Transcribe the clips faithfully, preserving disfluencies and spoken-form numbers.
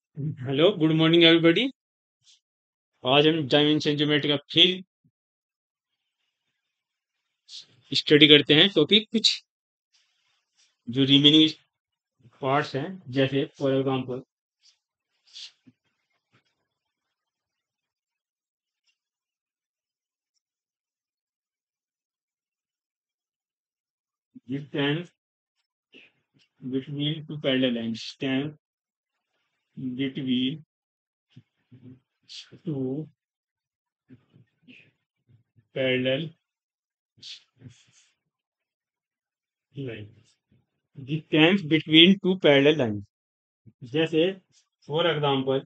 Hello, good morning everybody. आज हम dimension geometry का फिर स्टडी करते हैं टॉपिक कुछ जो रिमेनिंग पार्ट्स हैं, जैसे for example distance between two parallel lines. Distance between two parallel lines. Distance between two parallel lines, जैसे फॉर एग्जांपल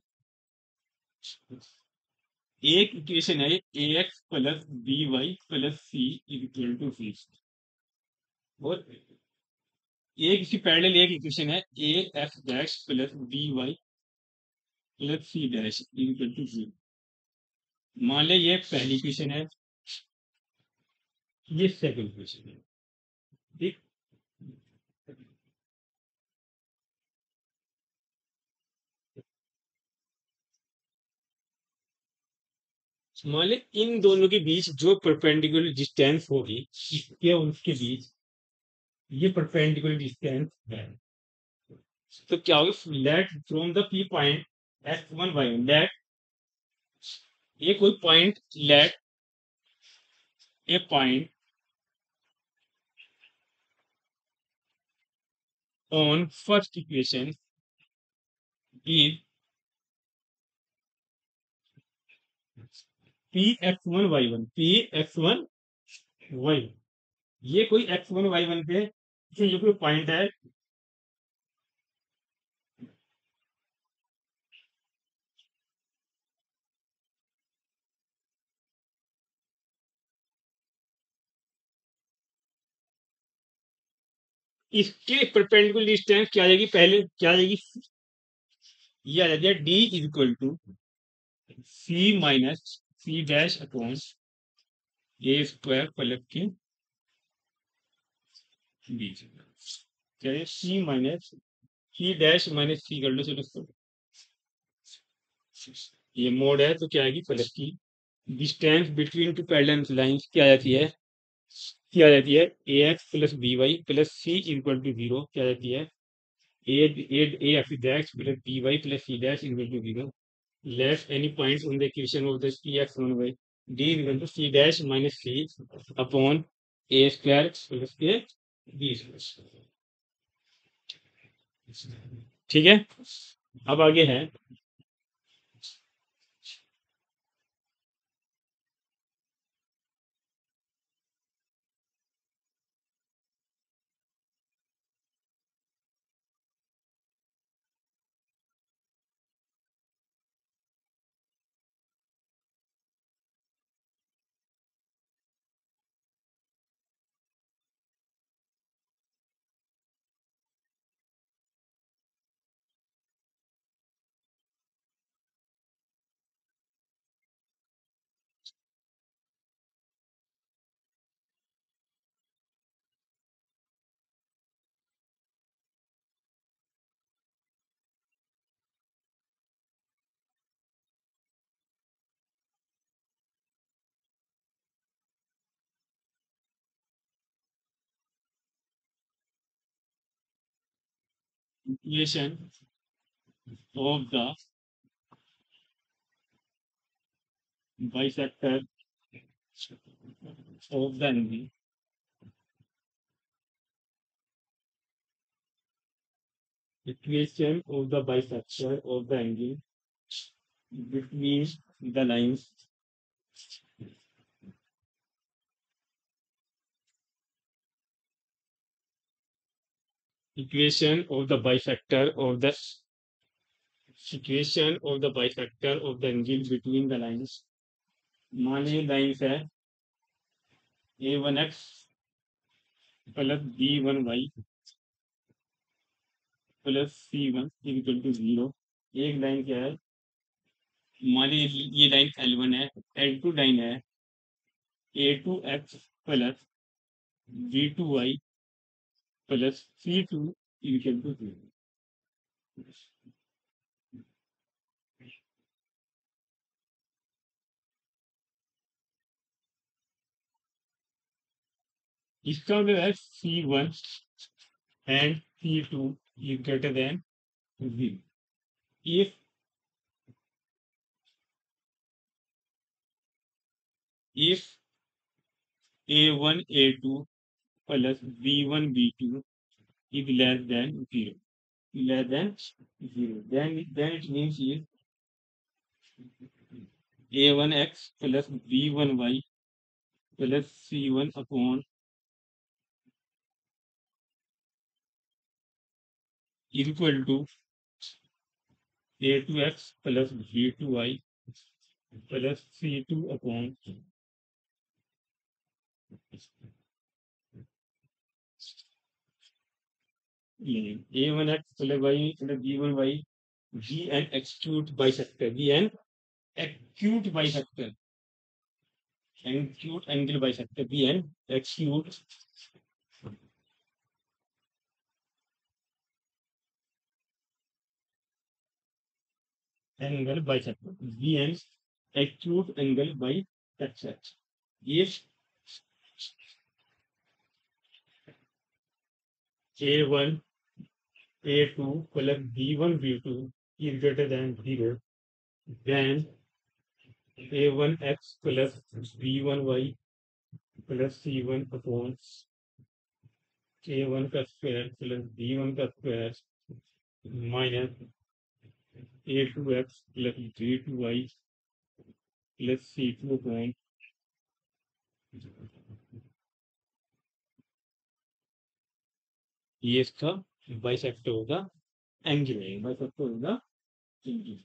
एक इक्वेशन है a x plus b y plus c equal to c, और एक इसकी parallel एक equation है a x dash plus b y plus c dash equal to zero. मान ले ये पहली इक्वेशन है, ये सेकंड इक्वेशन है। ठीक। मान ले इन दोनों के बीच जो परपेंडिकुलर डिस्टेंस होगी, इसके और उसके बीच ये परपेंडिकुलर डिस्टेंस है। तो क्या होगा, let from the p point x one y one, let ये कोई point, let a point on first equation is p x one y one, p x one y. ये कोई एक्स वन वाई वन पे ये कोई point है। इसके perpendicular distance क्या आ जाएगी, पहले क्या आ जाएगी, ये आ जाएगी d is equal to c minus c dash upon a square plus के बीच। क्या है, c minus c dash minus c कर लो, चलो इसको। ये मोड है तो क्या आएगी, प्लस की distance between two parallel lines क्या आ जाती है, क्या आ जाती है a x plus b y plus c equal to zero. क्या आ जाती है, a a a x dash plus b y plus c dash equal to zero. Left any points on the equation of the px one by d is equal to c dash minus c upon a square plus a b square। ठीक है। अब आगे है equation of the bisector of the angle equation of the bisector of the angle between the lines equation of the bisector of the equation of the bisector of the angle between the lines। मान लीजिए lines है a one x plus b one y plus c one equal to zero. एक line क्या है, मान लीजिए ये line l one है, एल टू लाइन है a two x plus b two y plus c two equal to zero. इसका मतलब है c one and c two is greater than zero. if if a one a two plus b one b two is less than zero, less than zero, then then it means is a one x plus b one y plus c one upon is equal to a two x plus b two y plus c two upon a one x plus y plus b one y, g an acute bisector, g an acute bisector, acute angle bisector, b an acute angle bisector, b an acute angle bisector. If a one a two plus b one b two is greater than zero, then a one x plus b one y plus c one upon a one का square plus b one का square minus a two x plus b two y plus c two upon ये इसका bisector होगा, angle है, bisector होगा angle.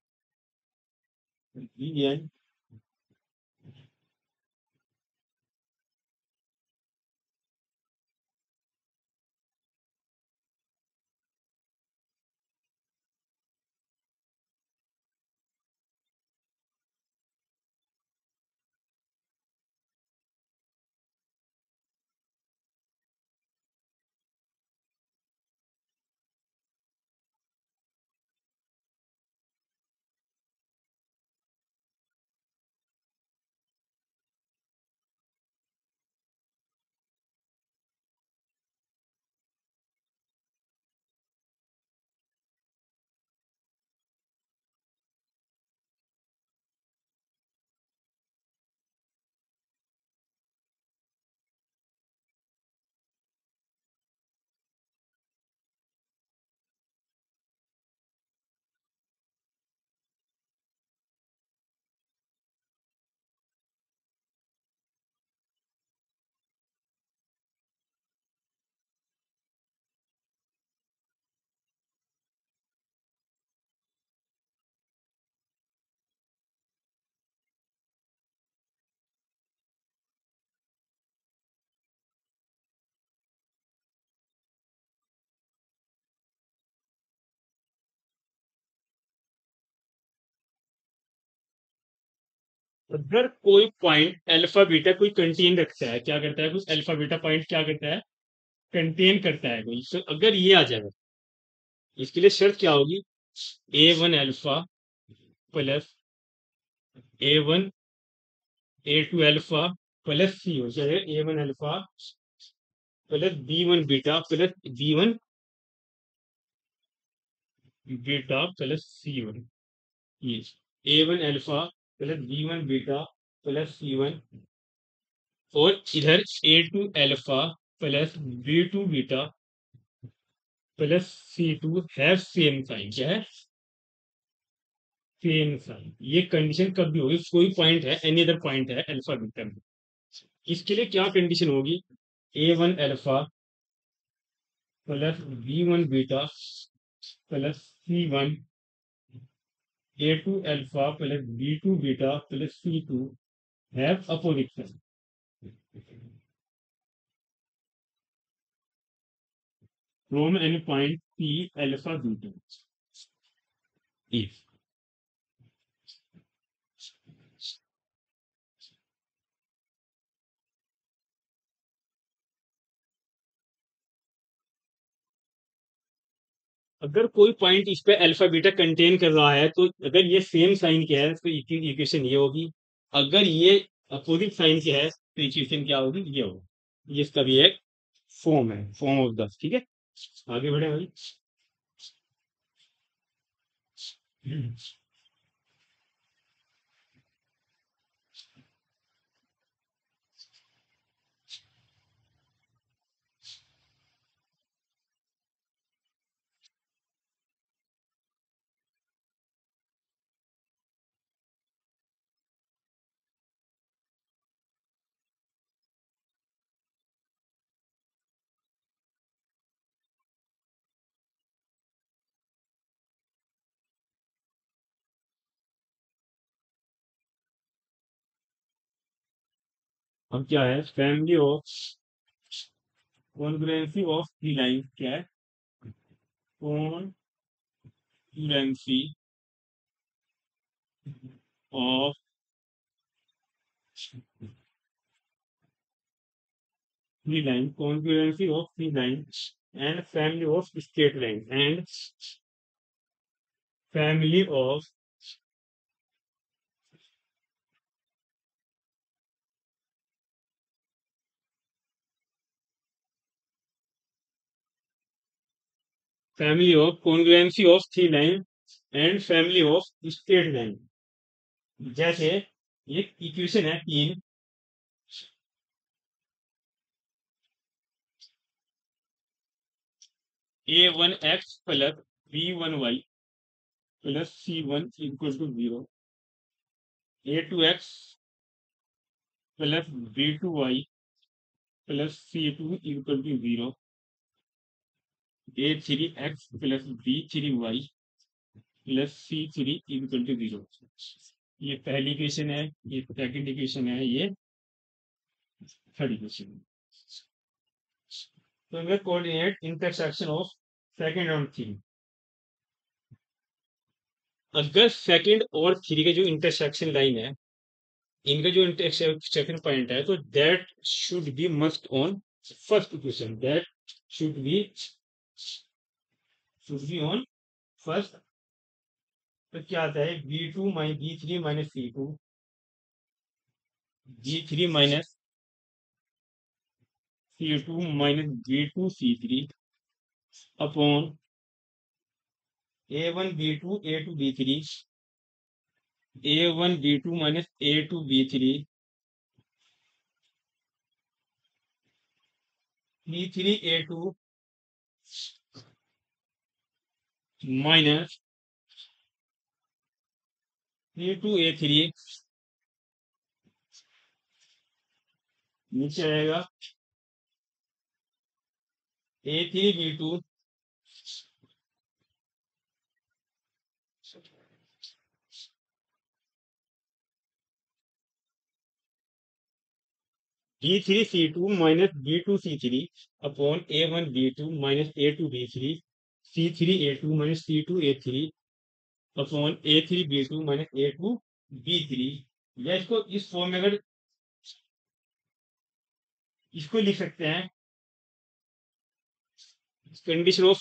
And अगर कोई point alpha beta कोई कंटेन रखता है, क्या करता है, कुछ अल्फा बीटा पॉइंट क्या करता है, कंटेन करता है कोई, तो अगर ये आ जाएगा, इसके लिए शर्त क्या होगी, a one alpha plus a one a two alpha plus c हो जाए a one alpha plus b one beta plus b one beta plus c one, ये a one alpha plus b one beta plus c one, और इधर a two alpha plus b two beta plus c two have same sign, क्या है, same sign. ये condition कब भी होगी, कोई पॉइंट है, एनी अदर पॉइंट है अल्फा बीटा में, इसके लिए क्या कंडीशन होगी, a one alpha plus b one beta plus c one, a two alpha plus b two beta plus c two have opposite sign. From any point p alpha beta, if अगर कोई point इस पे alpha beta contain कर रहा है, तो अगर ये सेम साइन के है तो इक्वेशन ये होगी, अगर ये अपोजिट साइन के है तो इक्वेशन क्या होगी, ये होगी। ये इसका भी एक फॉर्म है, फॉर्म ऑफ द, ठीक है। आगे बढ़े भाई। अब क्या है, family of congruency of three line क्या है, congruency of three line, congruency of three lines, and family of straight line, and family of family of congruency of three line and family of straight line। जैसे एक equation है तीन, a one x plus b one y plus c one equal to zero, a two x plus b two y plus c two equal to zero, a three x plus b three y plus c three equal to zero. ये पहली equation है, ये second equation है, ये third equation है। तो इनका coordinate intersection of second और थ्री। अगर सेकंड और थ्री का जो इंटरसेक्शन लाइन है, इनका जो इंटरसेक्शन पॉइंट है, तो that should be must on first equation, that should be should be on first. तो क्या आता है, b two minus b three minus c two, b three minus c two minus b two c three upon a one b two a two b three, a one b two minus a two b three, b three a two minus b two a three, नीचे आएगा ए three b two b three c two minus b two c three upon a one b two minus a two b three, c three a two minus c two a three upon a three b two minus a two b three. या इसको इस form में अगर इसको लिख सकते हैं, condition of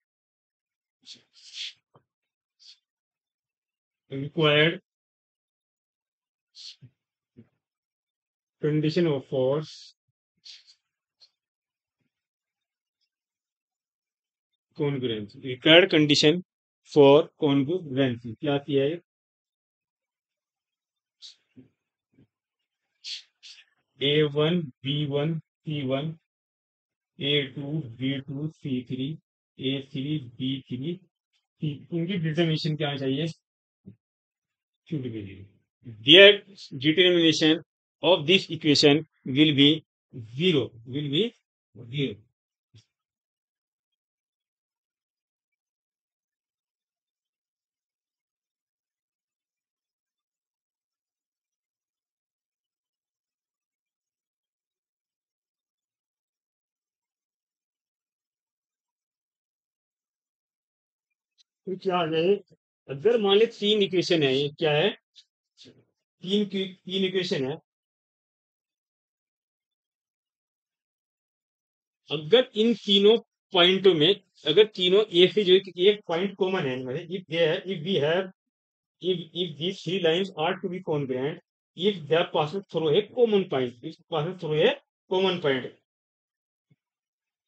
required condition of force congruency, required condition for congruency क्या आती है, a one b one c one, a two b two c three, a three b three, इनकी डिटर्मिनेशन क्या चाहिए, should be zero. Their determination of this equation will be zero, will be zero। तो क्या आ जाए, अगर मान ली तीन equation है, ये क्या है, तीन की तीन इक्वेशन है, अगर इन तीनों पॉइंटों में, अगर तीनों ए से जो एक पॉइंट कॉमन है इनमें, if they if we have if if these three lines are to be congruent, if they are passing through a common point, if passing through a common point,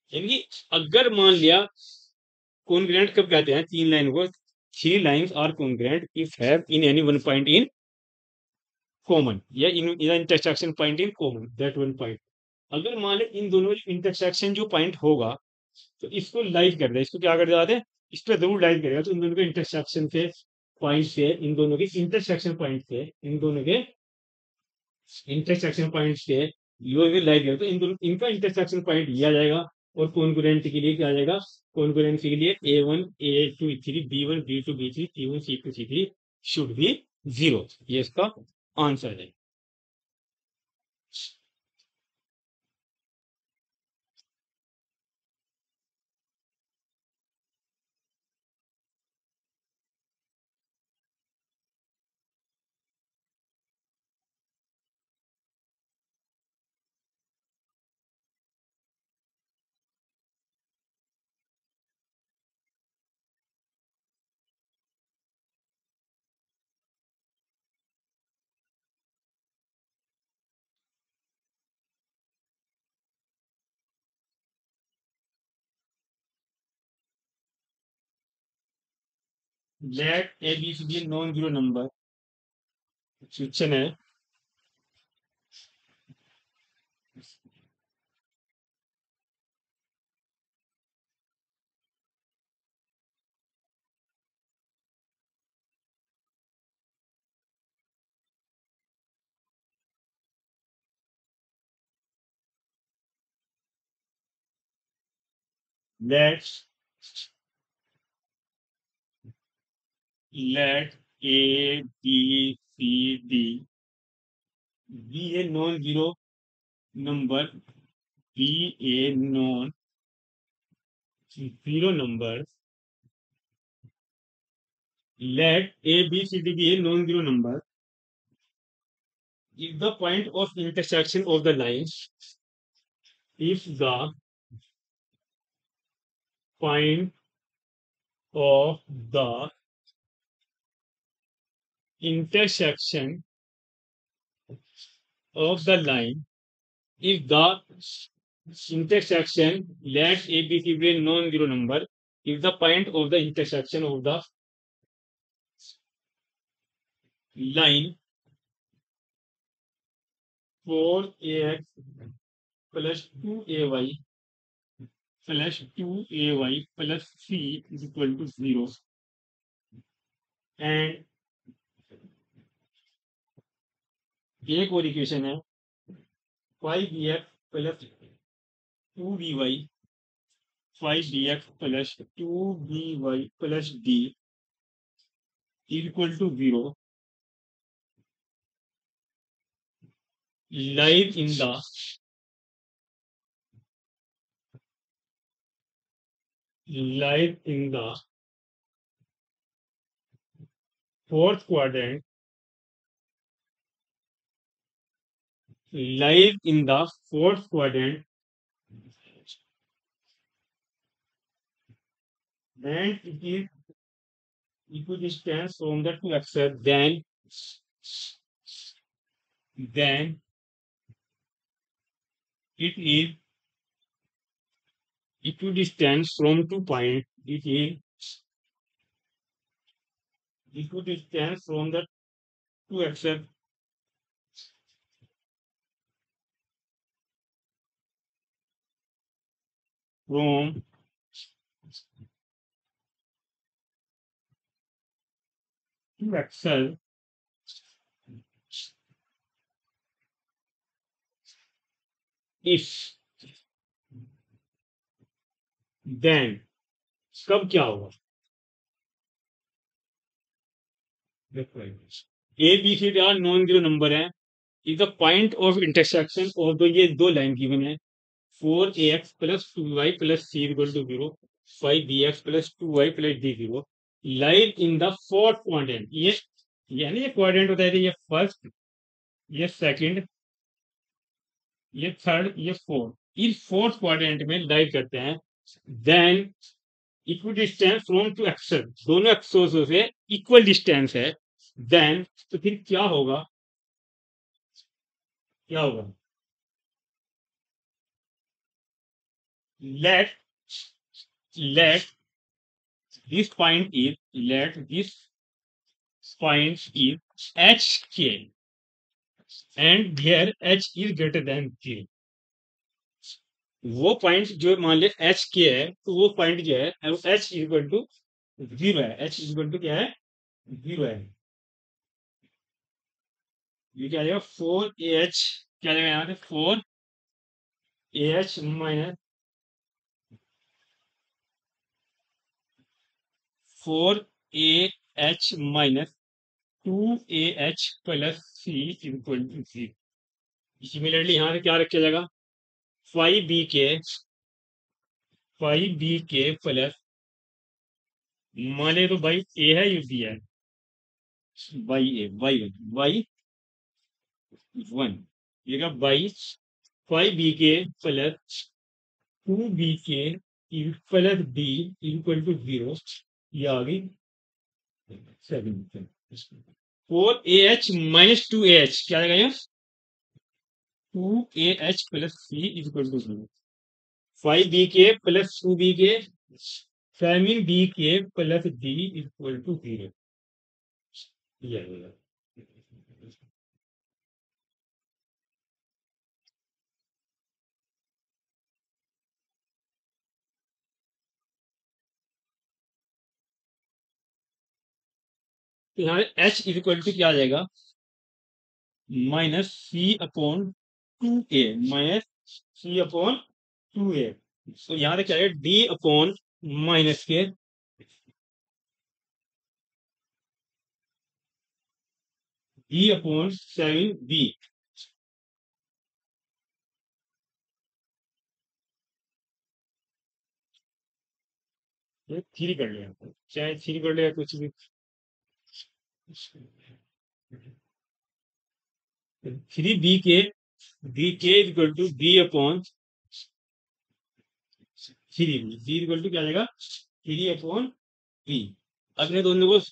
यानी अगर मान लिया कॉन्ग्रुएंट कब कहते हैं तीन लाइन को, three lines are congruent if have in any one point in common या in intersection point in common that one point. अगर मान लें इन दोनों इंटरसेक्शन जो पॉइंट होगा तो इसको लाइट कर दे, इसको क्या कर देते हैं, इस पर जरूर लाइट करेगा। तो इन दोनों के इंटरसेक्शन से पॉइंट से इन दोनों के इंटरसेक्शन पॉइंट से इन दोनों के इंटरसेक्शन पॉइंट से यो भी लाइट करेगा, तो इन दोनों इनका इंटरसेक्शन पॉइंट ये आ जाएगा। और कॉन्ग्रुएंट के लिए क्या आ जाएगा, कॉन्ग्रुएंसी के लिए a one a two three b one b two b three c one c two c three should be zero. ये इसका आंसर है। Let a b c be non zero number, question है let let a b c d be a non zero number, be a non zero number, let a b c d be a non-zero number if the point of intersection of the lines, if the point of the intersection of the line, if the intersection, let a b c be a non-zero number if the point of the intersection of the line four a x plus two a y plus two a y plus c is equal to zero, and एक और equation है five b x plus two b y five b x plus two b y plus d equal to zero, live in the live in the fourth quadrant live in the fourth quadrant and it is equidistant from the two axes, then then it is equidistant from two points, it is equidistant from the two axes from two axes if then कब क्या होगा, a b c d are non zero number है is the point of intersection और दो ये दो line given है four a x plus two y plus c equal to zero five b x plus two y plus d zero live in the fourth quadrant. ये यानी ये quadrant होता है, ये फर्स्ट ये सेकंड ये थर्ड ये फोर्थ, इस फोर्थ क्वाड्रेंट में लाइव करते हैं। Then equal distance from two axes, दोनों एक्सोस से इक्वल डिस्टेंस है। देन तो फिर क्या होगा, क्या होगा let let this point is let this point is hk and here h is greater than k। वो पॉइंट जो मान ले एच के है तो वो पॉइंट जो है एच इक्वल टू जीरो है। एच इक्वल टू क्या है? जीरो है। ये क्या आ जाएगा? फोर ए एच क्या आ जाएगा यहाँ पे? Four a h minus four a h minus two a h plus c equal to zero. Similarly यहाँ पे क्या रखा जाएगा? Five b k five b k plus मान ले तो भाई ए है ये बी है by a by by one. ये क्या? By five b k plus two b k plus b equal to zero. ये आ गई seven. Four a h minus two a h क्या आएगा ये? Two a h plus c equal to zero. Five b k plus two b k seven b k plus d equal to zero. ये आएगा। तो यहाँ H equal to क्या आ जाएगा? Minus c upon two a minus c upon two a. तो यहाँ पे क्या है? D upon minus k d upon seven b. ये थ्री कर लिया, चाहे थ्री कर लिया कुछ भी। Three b k b k equal to b upon three b b equal to क्या आएगा? Three upon b. अब मैं दोनों को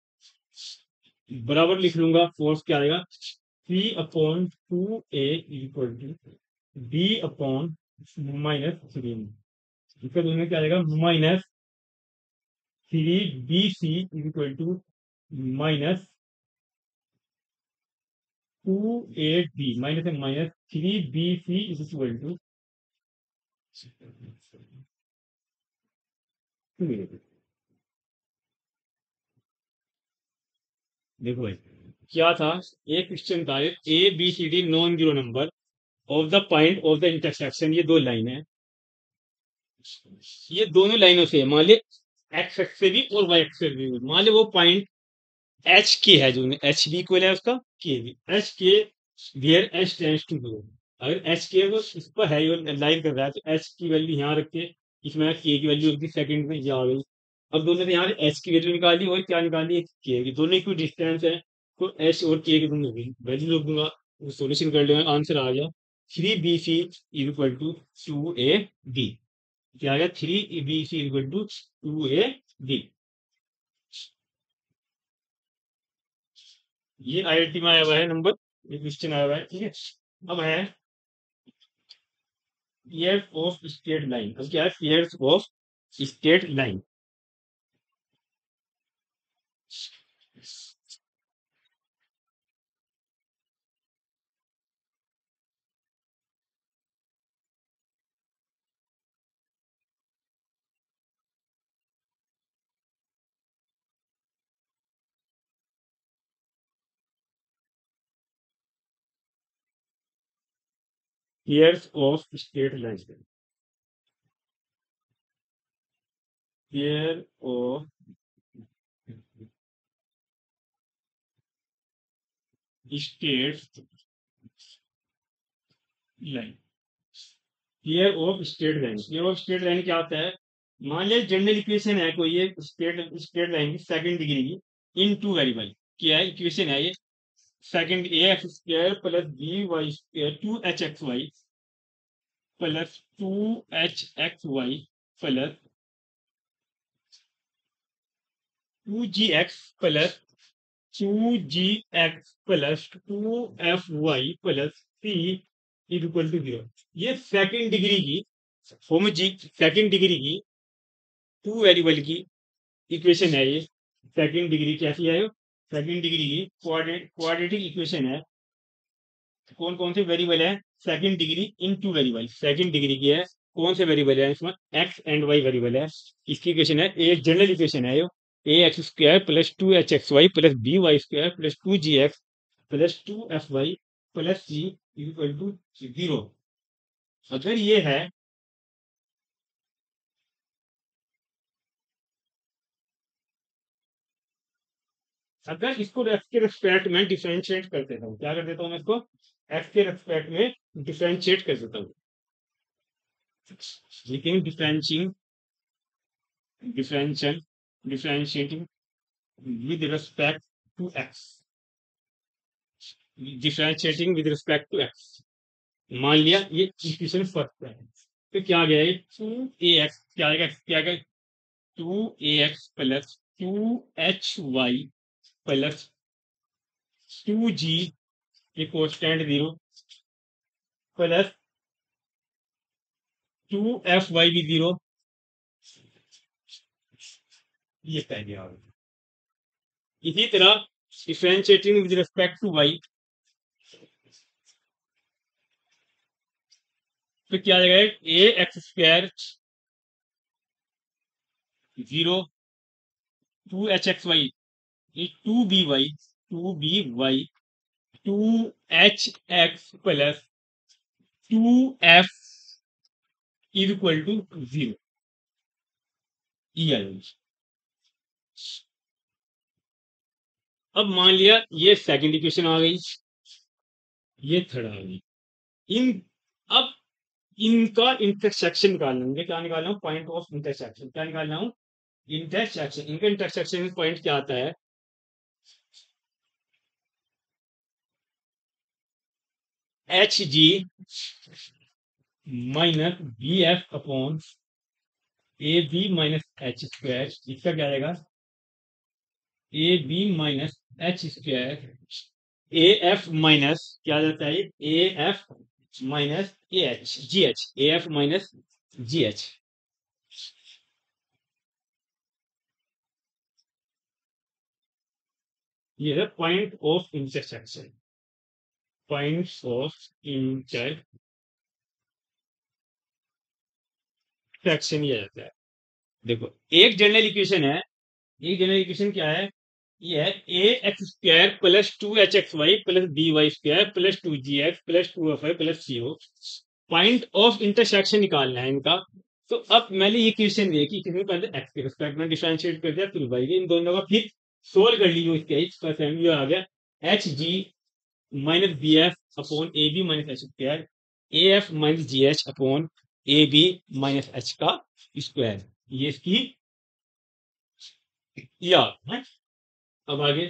बराबर लिख लूंगा। फोर्स क्या आएगा? Three upon two a equal to b upon minus three. इसका दोनों क्या आएगा? Minus three b c equal to minus two a d minus minus three b c equal to देखो भाई क्या था? एक क्वेश्चन था a b c d non zero number of the point of the intersection. ये दो line है, ये दोनों लाइनों से मान ले एक्स एक्स से भी और वाई एक्स से भी। मान ले वो पॉइंट एच के है जो एच बी इक्वल है उसका के भी h k where h tends to zero. अगर एच के वो इस पर है लाइन कर रहा है तो एच की वैल्यू यहाँ रख के इसमें के की वैल्यू होगी सेकंड में ये आ गई। अब दोनों ने यहाँ एच की वैल्यू निकाली और क्या निकाली? के की। दोनों की डिस्टेंस है तो एच और के की दोनों वैल्यू लिख दूंगा। सोल्यूशन कर लेंगे, आंसर आ गया three b c equal to two a d. क्या आ गया? Three b c equal to two a d. ये आई आई टी में आया हुआ है नंबर, ये क्वेश्चन आया हुआ है। ठीक है, अब है पीयर ऑफ स्ट्रेट लाइन। अब क्या है? Pair of straight line. pairs of straight lines, pair of straight line, pair of straight line. Pair of straight line क्या होता है? मान लिया जनरल इक्वेशन है कोई ये स्ट्रेट स्ट्रेट लाइन की सेकंड डिग्री की इन टू वेरिएबल। क्या है इक्वेशन? है ये second a x square plus b y square two h x y plus two h x y plus two g x plus two g x plus two f y plus c equal to zero. ये second degree की homogeneous second degree की two variable की equation है ये। Second degree कैसी है? Second degree की quadratic equation है। कौन कौन से वेरिएबल है? Second degree in two variable, second degree की है। कौन से वेरिएबल है इसमें? एक्स एंड वाई वेरिएबल है। इसकी इक्वेशन है, एक जनरल इक्वेशन है, a x square plus two h x y plus b y square plus two g x plus two f y plus c equal to zero. अगर ये है, अगर इसको एक्स के रेस्पेक्ट में डिफरेंशिएट कर देता हूँ, क्या कर देता हूँ मैं इसको? एक्स के रेस्पेक्ट में डिफरेंशिएट कर देता हूँ। लेकिन differencing differential differentiating with respect to x, differentiating with respect to x। मान लिया ये इक्वेशन फर्स्ट है, तो क्या आ गया? टू ए एक्स क्या आएगा? क्या आएगा? Two a x plus two h y plus two g, ये constant zero, plus two f y भी जीरो। ये कह गया। इसी तरह differentiating with respect to y, तो क्या आ जाएगा? A x square zero, two h x y, two b y, two b y, two h x plus two f is equal to zero. ये अब मान लिया ये सेकंड इक्वेशन आ गई, ये थर्ड आ गई। इन अब इनका इंटरसेक्शन निकालेंगे। क्या निकालना हूं? Point of intersection. क्या निकालना हूं? इंटरसेक्शन। इनका इंटरसेक्शन पॉइंट क्या आता है? H g minus b f upon a b minus h square. इसका क्या आएगा? A b minus h square a f minus क्या जाता है? A f minus a h g h, a f minus g h. ये है point of intersection. Point of intersection ये रहता है। देखो, एक जनरल इक्वेशन है, एक जनरल इक्वेशन क्या है? ये है a x square plus two h x y plus b y square plus two g x plus two f y plus c हो। पॉइंट ऑफ इंटरसेक्शन निकालना है इनका। तो अब मैंने ये क्वेश्चन देखी, किसी पहले एक्स के रिस्पेक्ट में डिफरेंशिएट कर दिया, फिर वाई, इन दोनों का फिर सोल्व कर लीजिए। इसके इसका फैमिली आ गया h g minus b f upon a b minus h square, a f minus g h upon a b minus h का स्क्वायर। ये इसकी या है। अब आगे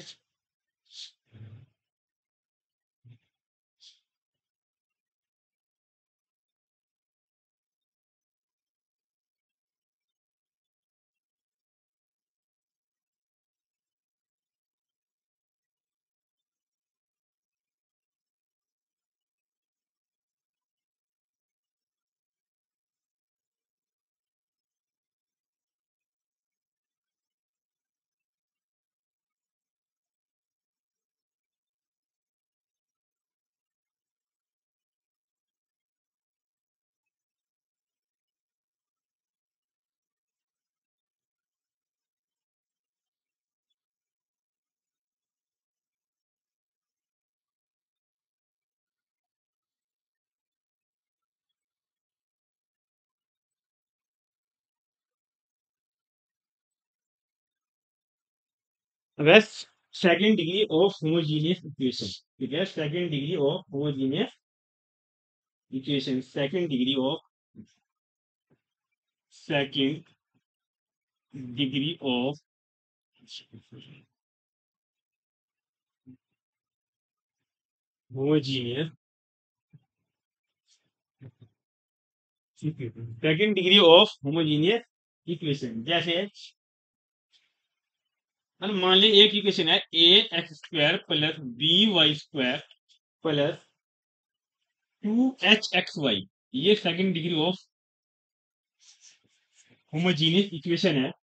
बस second degree of homogeneous equation. ठीक है, second degree of homogeneous equation, second degree of second degree of homogeneous second degree of homogeneous equation. जैसे मान ली एक इक्वेशन है a x square plus b y square plus two h x y, ये second degree of homogeneous equation है,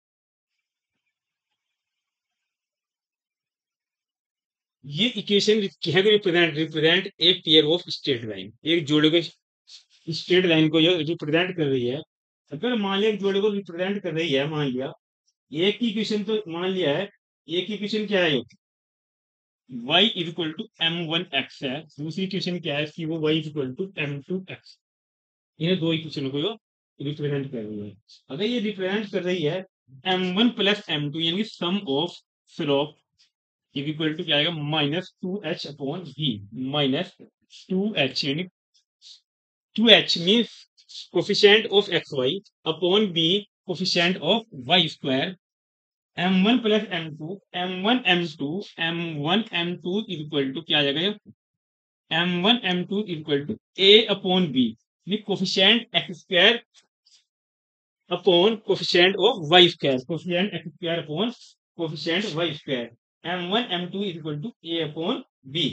ये equation क्या represent represent एक पेयर ऑफ स्ट्रेट लाइन, एक जोड़े को स्ट्रेट लाइन को जो रिप्रेजेंट कर रही है। अगर मान लिया एक जोड़े को रिप्रेजेंट कर रही है, मान लिया एक ही इक्वेशन तो मान लिया है, एक ही इक्वेशन क्या है, y is equal to m one x है, दूसरी इक्वेशन क्या है कि वो y is equal to m two x. इन्हें दो इक्वेशन को रिप्रेजेंट कर रही है। अगर ये रिप्रेजेंट कर रही है m one plus m two यानी sum of slope is equal to क्या आएगा, minus two h upon v, minus two h यानी two h means coefficient of x y upon b coefficient of y square, m one plus m two, m one m two, m one m two is equal to क्या आ जाएगा, m one m two is equal to a upon b, coefficient x square upon coefficient of y square, coefficient x square upon coefficient y square, m one m two is equal to a upon b.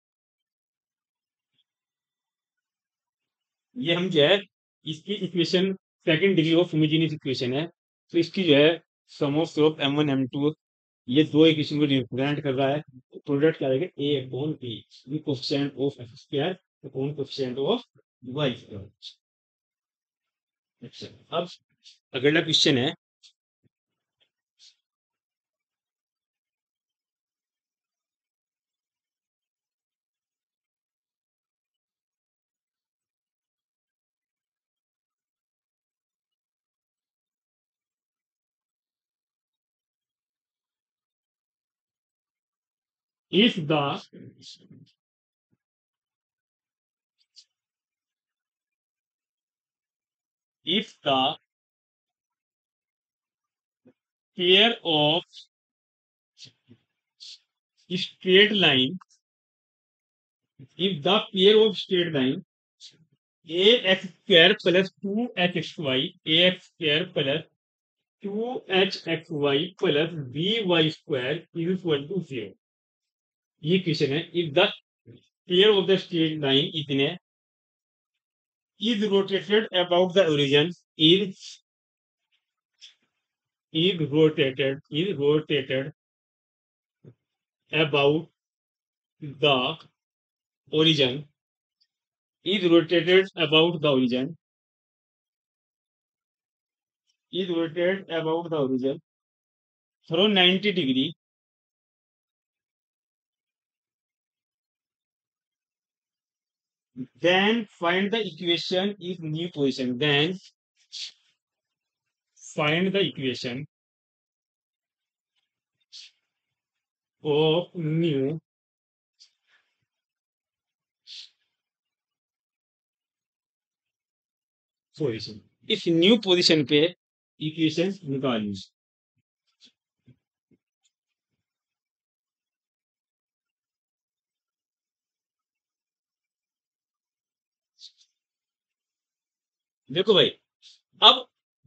ये हम जो है इसकी equation second degree of homogeneous equation है, तो इसकी जो है sum of slope m one m two ये दो इक्वेशन को रिप्रेजेंट कर रहा है। प्रोडक्ट क्या रहेगा, a upon b, coefficient of x square upon coefficient of y square. अच्छा, अब अगला क्वेश्चन है, if the if the pair of straight line if the pair of straight line ax square plus two h y ax square plus two h x y plus by square is equal to zero, ये question है। if the pair of the straight line इतने is rotated about the origin is is rotated is rotated about the origin is rotated about the origin is rotated about the origin through ninety degree, then find the equation is new position, then find the equation of new position. इस new position पे equation निकालिए। देखो भाई, अब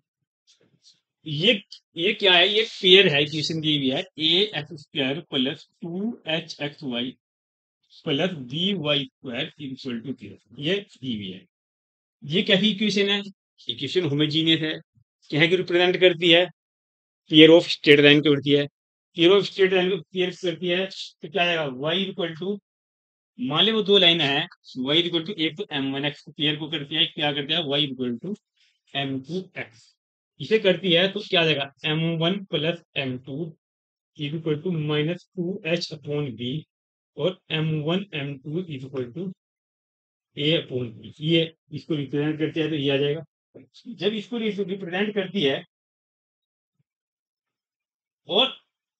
ये ये क्या है, ये पेयर है, इक्वेशन दी हुई है a x square plus two h x y plus b y square equal to zero, ये दी हुई है। ये क्या इक्वेशन है, इक्वेशन होमोजीनियस है, क्या है रिप्रेजेंट करती है, पेयर ऑफ स्ट्रेट लाइन को करती है, पेयर ऑफ स्ट्रेट लाइन को पेयर करती है, तो क्या आएगा y इक्वल टू, मान ली वो दो लाइन है, y इक्वल टू एक तो एम वन एक्स को पेयर को करती है, क्या करती है y equal to m two x, इसे करती है तो क्या आ जाएगा m one plus m two equal to minus two h upon b और m one m two equal to a upon b. ये इसको रिप्रेजेंट करती है तो ये आ जाएगा। जब इसको रिप्रेजेंट करती है और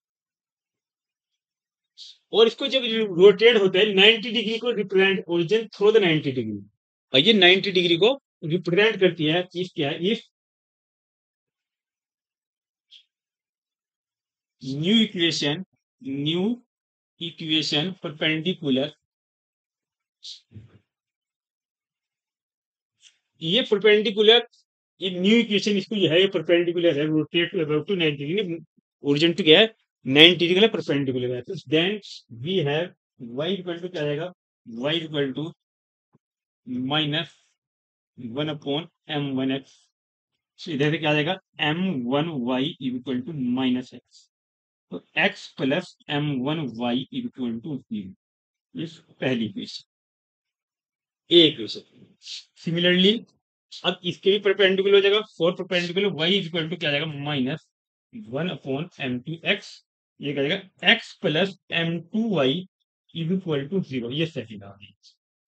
और इसको जब रोटेट होता है नाइन्टी डिग्री को represent origin through the ninety degree, और ये नाइन्टी डिग्री को रिप्रेजेंट करती है इफ क्या है, if new equation new equation perpendicular, ये परपेंडिकुलर, ये न्यू इक्वेशन इसको जो है ये परपेंडिकुलर है, rotate about to ninety degree, origin to क्या है नाइन्टी डिग्री परपेंडिकुलर है, तो then we have y equal to क्या आएगा, y equal to minus one upon m one x तो इधर से क्या आ जाएगा m one y equal to minus x, तो x plus m one y equal to zero, इस पहली इक्वेशन, ए इक्वेशन। सिमिलरली अब इसके भी परपेंडिकुलर हो जाएगा, for perpendicular y equal to क्या आ जाएगा minus one upon m two x, ये क्या जाएगा x plus m two y equal to zero, ये सेकंड आ गई।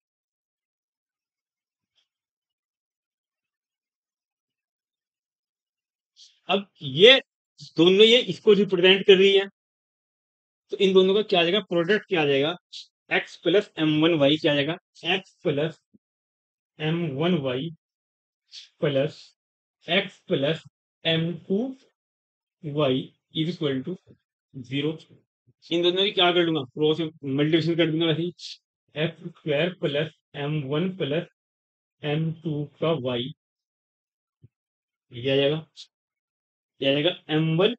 अब ये दोनों ये इसको रिप्रेजेंट कर रही है, तो इन दोनों का क्या आ जाएगा प्रोडक्ट क्या आ जाएगा, x plus m one y क्या आ जाएगा x plus m one y plus x plus m two y equal to zero. इन दोनों की क्या कर दूंगा क्रॉस मल्टीप्लिकेशन कर दूंगा, वैसे x square plus m one plus m two का वाई, ये आ जाएगा, ये आ जाएगा m one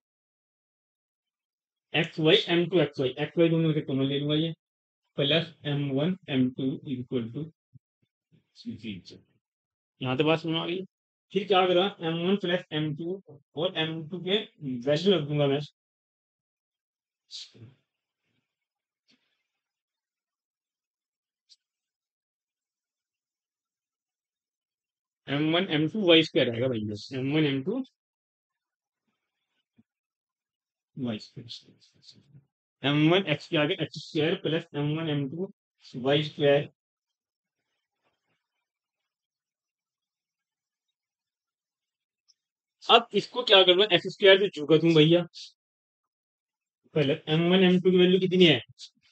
x y m two x y, x y दोनों में से कॉमन ले लूंगा ये, plus m one m two equal to zero. यहाँ तो बात समझ आ गई। फिर क्या करा m one plus m two और एम टू के वैल्यू रख दूंगा मैं, m one m two y square आएगा भैया, m one m two y square, m one x के आगे x square plus m one m two y square. अब इसको क्या करूंगा एक्स स्क्वायर से चुका दूं भैया, पहले एम वन एम टू की वैल्यू कितनी है,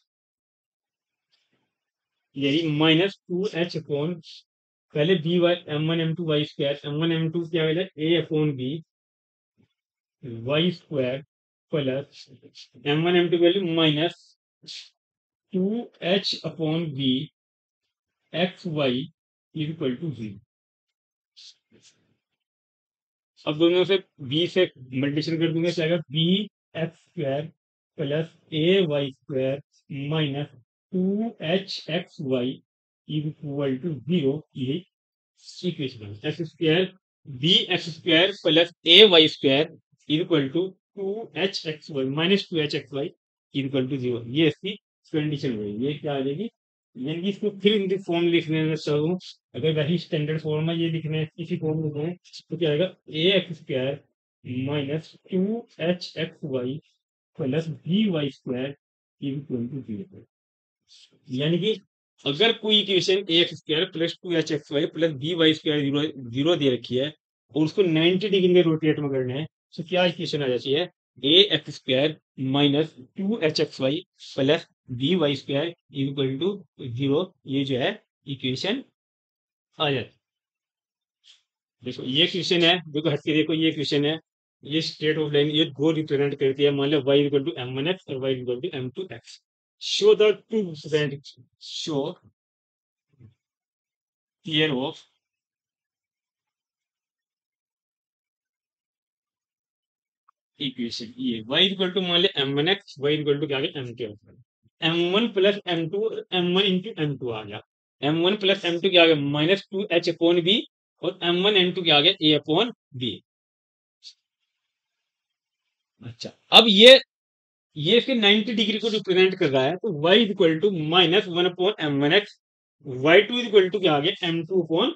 यही माइनस टू एच अपॉन, पहले b y m one m two y square, m one m two क्या value a upon b y square plus m one m two value minus two h upon b x y equal to zero. अब दोनों से b से multiplication कर दूंगा, क्या b x square plus a y square minus two h x y equal to zero, ये equation x square b x square plus a y square equal to two h x y minus two h x y equal to zero, ये इसकी condition हुई, ये क्या आ जाएगी, यानी कि इसको फिर इन फॉर्म लिखने में चाहूँ, अगर वही स्टैंडर्ड फॉर्म में ये लिखने हैं इसी फॉर्म में लिखना है, तो क्या आएगा a x square minus two h x y plus b y square equal to zero. यानी कि अगर कोई equation a x square plus two h x y plus b y square zero zero दे रखी है और उसको नाइन्टी डिग्री के रोटेट में करना है, तो क्या इक्वेशन आ जाती है a x square minus two h x y plus b y square equal to zero, ये जो है इक्वेशन आ जाती है। देखो ये क्वेश्चन है, देखो हट के देखो ये क्वेश्चन है, ये स्टेट ऑफ लाइन ये दो रिप्रेजेंट करती है, मान लो y equal to m one x और y equal to m two x, show the two represent show pair of equation, ये y इक्वल टू मान लिया m one x, y equal to क्या आ गया m two x, m one plus m two m one into m two आ गया, m one plus m two क्या आ गया minus two h upon b और एम वन एम टू क्या आ गया ए अपॉन बी। अच्छा अब ये ये इसके नाइन्टी डिग्री को रिप्रेजेंट कर रहा है, तो y equal to minus one upon m one x, y two equal to क्या आ गया एम टू अपॉन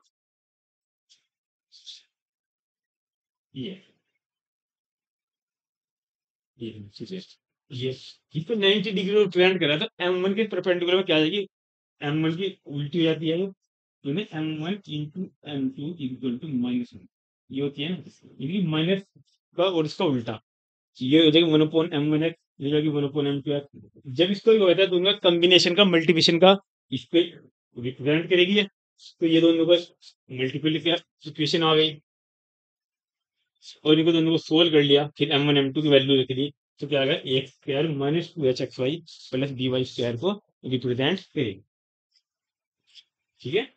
ये ये ये ये इसको नाइन्टी डिग्री को रिप्रेजेंट कर रहा है, तो एम वन के परपेंडिकुलर में क्या आ जाएगी, एम वन की उल्टी हो जाती है, तो m one into m two equal to minus one, ये होती है ना, ये माइनस का और इसका उल्टा, ये हो जाएगी one upon m one x, ये हो जाएगी one upon m two x. जब इसको ये होता है दोनों का कॉम्बिनेशन का मल्टीप्लिकेशन का इस पे रिप्रेजेंट करेगी है, तो ये दोनों का मल्टीपल इक्वेशन आ गई, और इनको दोनों को सोल्व कर लिया, फिर एम वन एम टू की वैल्यू रख दी, तो क्या आ गया x square minus two h x y plus b y square को रिप्रेजेंट करेगी। ठीक है।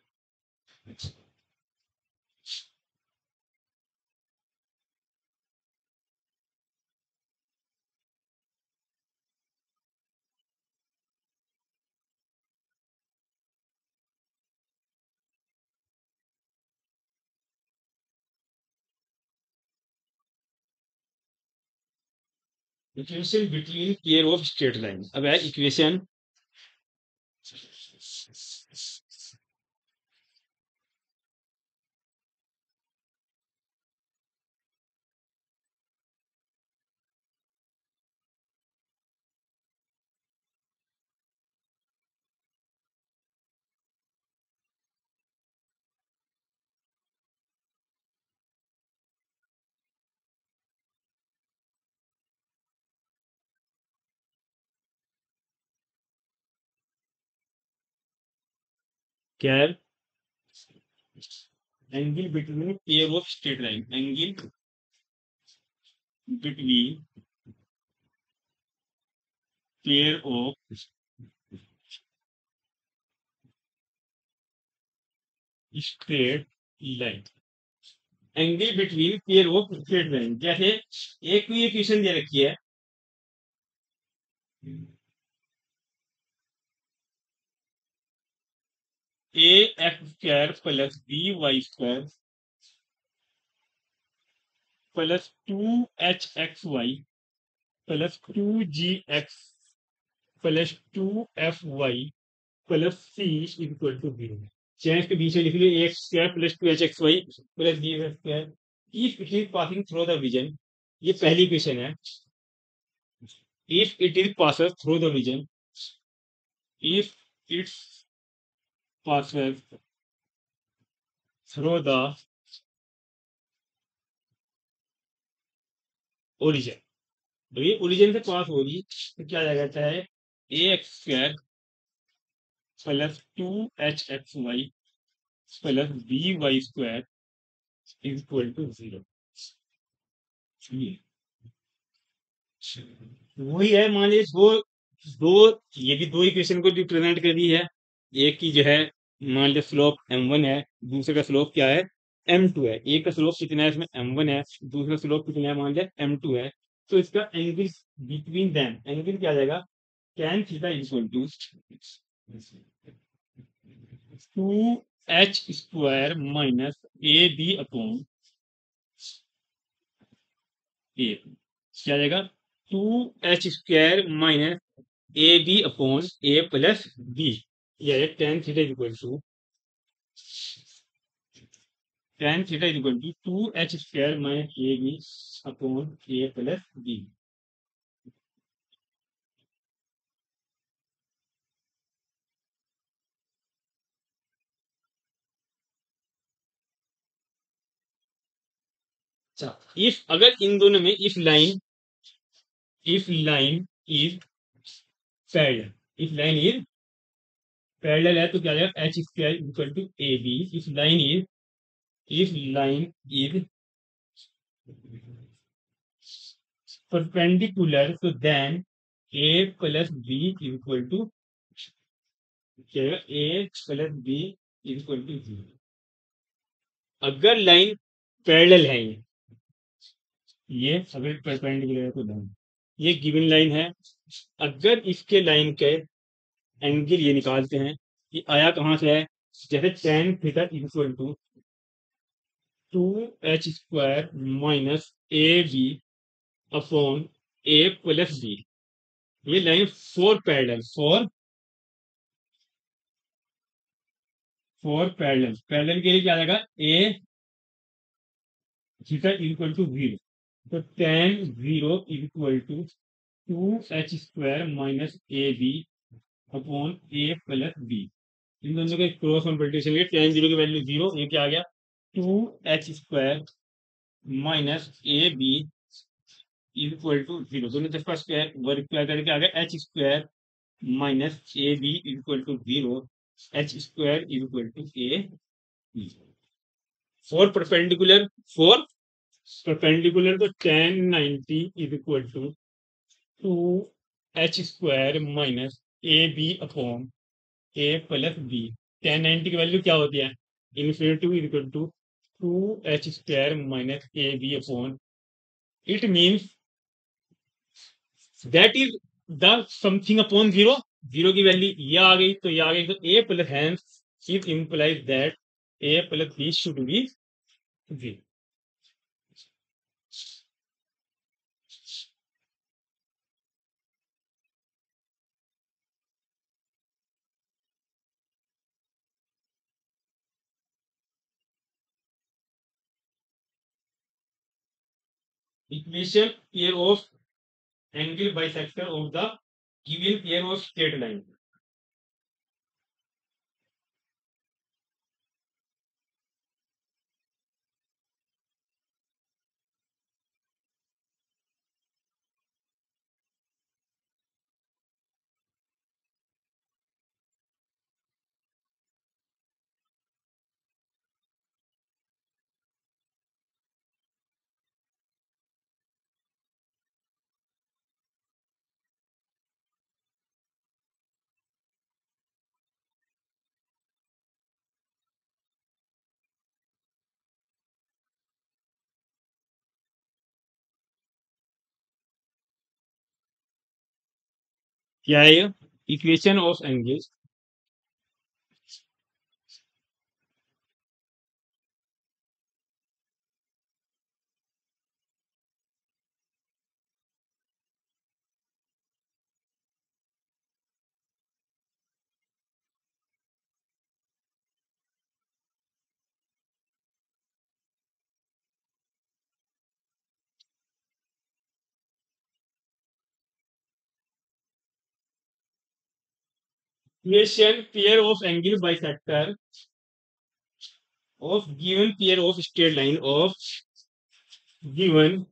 Equation between pair of straight line. अब है इक्वेशन क्या है? Angle between pair of straight line, angle between pair of straight line, angle between pair of straight line. जैसे एक कोई इक्वेशन दे रखी है, a x square plus b y square plus two h x y plus two g x plus two f y plus c equal to zero. चाहे इसके बीच में लिख लीजिए x square plus two h x y plus b square if it is passing through the region. ये पहली question है। If it is passes through the region, if it's passes through the origin, तो ये origin से पास होगी तो क्या आ जाता है? A x square plus two h x y plus b y square equal to zero. वही है, मान लीजिए दो दो ये भी दो इक्वेशन को रिप्रेजेंट कर दी है। एक की जो है मान लीजिए स्लोप एम वन है, दूसरे का स्लोप क्या है? एम टू है। एक का स्लोप कितना है? इसमें एम वन है, दूसरा स्लोप कितना है? मान लीजिए एम टू है। तो इसका एंगल बिटवीन देम, एंगल क्या आ जाएगा? tan theta equal to two h square minus a b upon a, क्या आ जाएगा? Two h square minus a b upon a plus b. यह tan theta equal to tan theta equal to two h square minus a b upon a plus b. अच्छा, if अगर इन दोनों में if line if line is parallel, if line is parallel है तो क्या जाएगा? H square equal to a b. If line is if line is perpendicular तो then a plus b equal to क्या है? A plus b equal to zero. अगर line parallel है, ये ये अगर परपेंडिकुलर है तो देन ये गिवन लाइन है। अगर इसके लाइन के एंगल ये निकालते हैं कि आया कहां से है, जैसे tan theta equal to two h square minus a b upon a plus b. ये line for parallel for for parallel parallel के लिए क्या आ जाएगा? A theta equal to zero, तो tan zero equal to two h square minus a b upon a plus b. इन दोनों के क्रॉस मल्टीप्लिकेशन के tan जीरो की वैल्यू जीरो, ये क्या आ गया? Two h square minus a b equal to zero. दोनों तरफ का स्क्वायर वर्ग स्क्वायर करके आ गया h square minus a b equal to zero, h square equal to a for perpendicular for perpendicular तो tan ninety is equal to two h square minus a b upon a plus b. tan ninety की value क्या होती है? Infinity is equal to two h square minus a b upon, it means that is the something upon zero. Zero की value ये आ गई तो ये आ गई, तो a plus hence it implies that a plus b should be zero. Equation pair of angle bisector of the given pair of straight line. क्या है ये? Equation of angles. Equation pair of angle bisector of given pair of straight line of given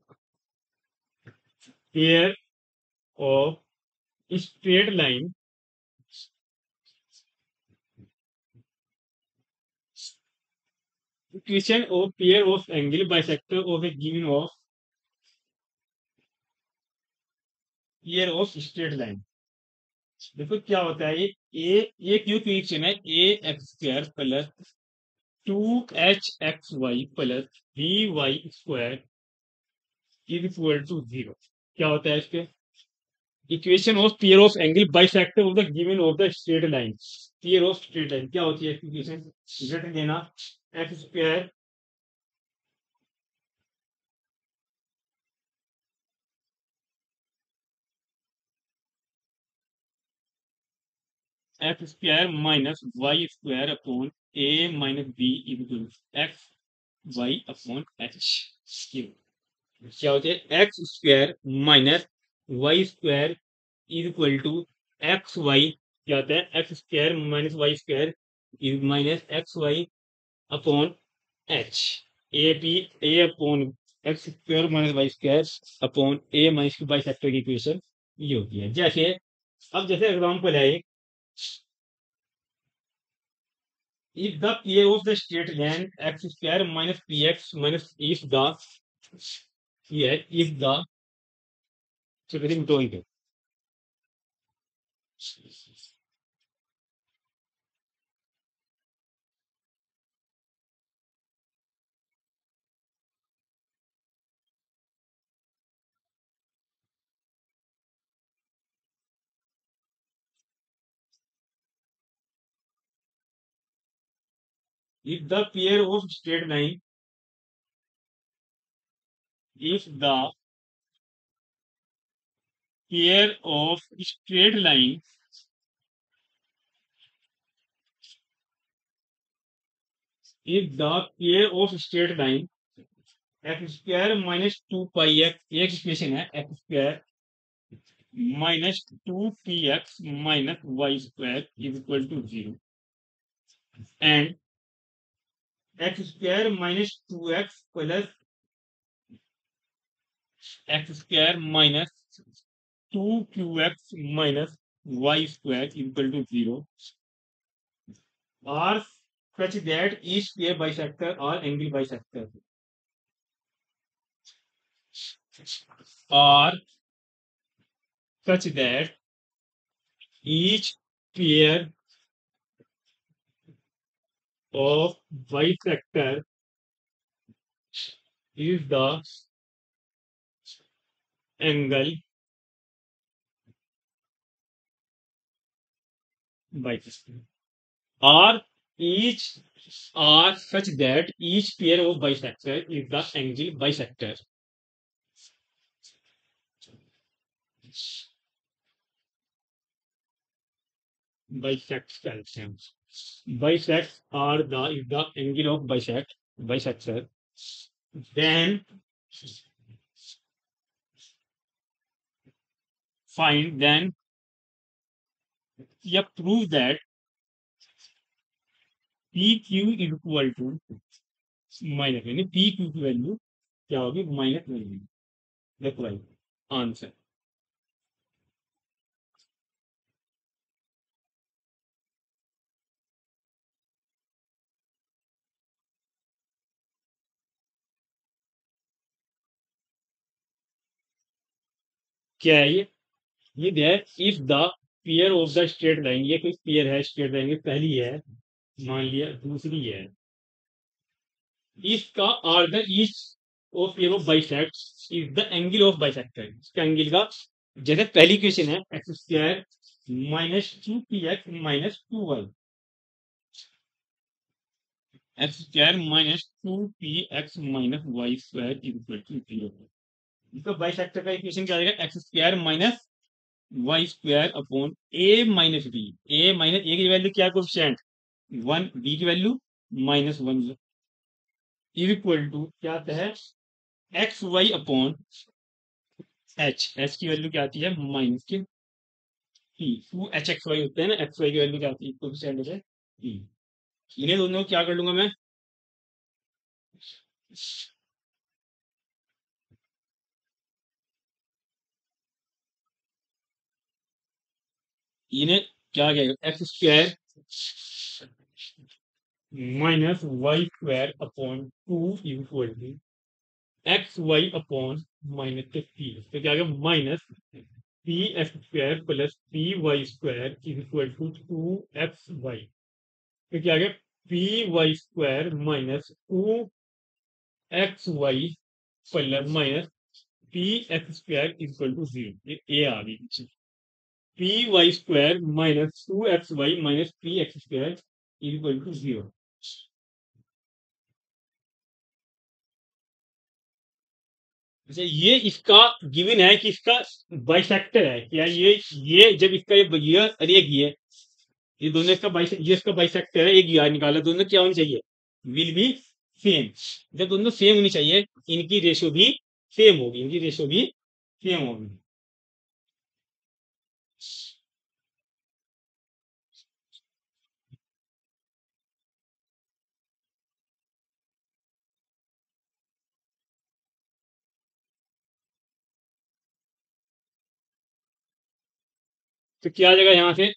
pair of straight line equation of pair of angle bisector of a given of pair of straight line. देखो क्या होता है ये ए ये क्यों equation है a x square plus two h x y plus b y square is equal to zero. क्या होता है इसके equation of pair of angle bisector of the given of the straight line. Pair of straight line क्या होती है equation रट देना x square x square minus y square upon a minus b equal x y upon h. क्या होते हैं x square minus y square is equal to x y. क्या होता है x square minus y square is minus x y upon h. A p a upon x square minus y square upon a minus b factor की equation ये होती है. जैसे अब जैसे एग्जांपल है एक if the pair of the straight line x square minus px minus if the here if the so very important. If the pair of straight line if the pair of straight line if the pair of straight line x square minus two p x एक equation है x square minus two p x minus y square is equal to zero and x square minus two x plus x square minus two q x minus y square equal to zero are such that each pair bisector or angle bisector are such that each pair of bisector is the angle bisector or each are such that each pair of bisector is the angle bisector. Bisects calcium. Bisects are the is the angle of bisect bisector. Then find then या prove that p q equal to minus, यानी p q की value क्या होगी, minus one होगी। देखो भाई answer क्या है ये ये दिया है, if the pair of the straight line, ये कोई पेयर है स्ट्रेट लाइन की, पहली है मान लिया, दूसरी है, इसका are the each of pair of bisect is the angle of bisector, इसका एंगल का, जैसे पहली क्वेश्चन है x square minus two p x minus two y, x square minus two p x minus y square equal to zero. इसका bisector का equation क्या आएगा, x square minus y square upon a minus b, a minus a की value क्या, coefficient one, b की value minus one, equal to क्या आता है, x y upon h, h की वैल्यू क्या आती है, माइनस की p, two h x y होते हैं ना, एक्स वाई की वैल्यू क्या आती है, कोफिशिएंट है पी। इन्हें दोनों को क्या कर लूंगा मैं, इन्हें क्या कहेगा, x square minus y square upon two equal to x y upon minus के पी, तो क्या आ गया, minus p x square plus p y square is equal to two x y, तो क्या आ गया, p y square minus two x y plus minus p x square is equal to zero, ये a आ गई, p y square minus two x y minus p x square is equal to zero. अच्छा ये इसका given है कि इसका bisector है क्या, ये ये जब इसका ये ये और एक ये ये दोनों इसका बाइस ये इसका बाइसेक्टर है, एक यार निकाला, दोनों क्या होनी चाहिए, विल बी सेम, जब दोनों सेम होनी चाहिए, इनकी रेशियो भी सेम होगी, इनकी रेशियो भी सेम होगी। तो क्या आ जाएगा यहाँ से,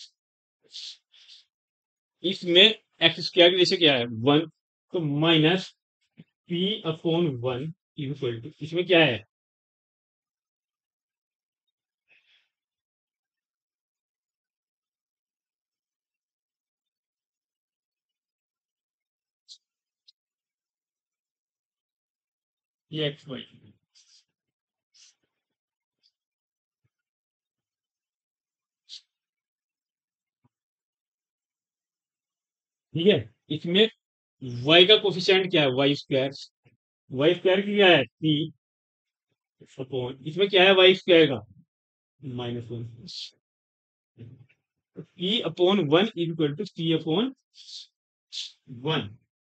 इसमें एक्स स्क्वायर की रेशियो क्या है, वन, तो minus p upon one equal to, इसमें क्या है, ये एक्स वाई, ठीक है, इसमें y का कोफिशिएंट क्या है, वाई स्क्वायर, वाई स्क्वायर की क्या है, पी अपॉन, इसमें क्या है वाई स्क्वायर का, minus one, p upon one equal to p upon one,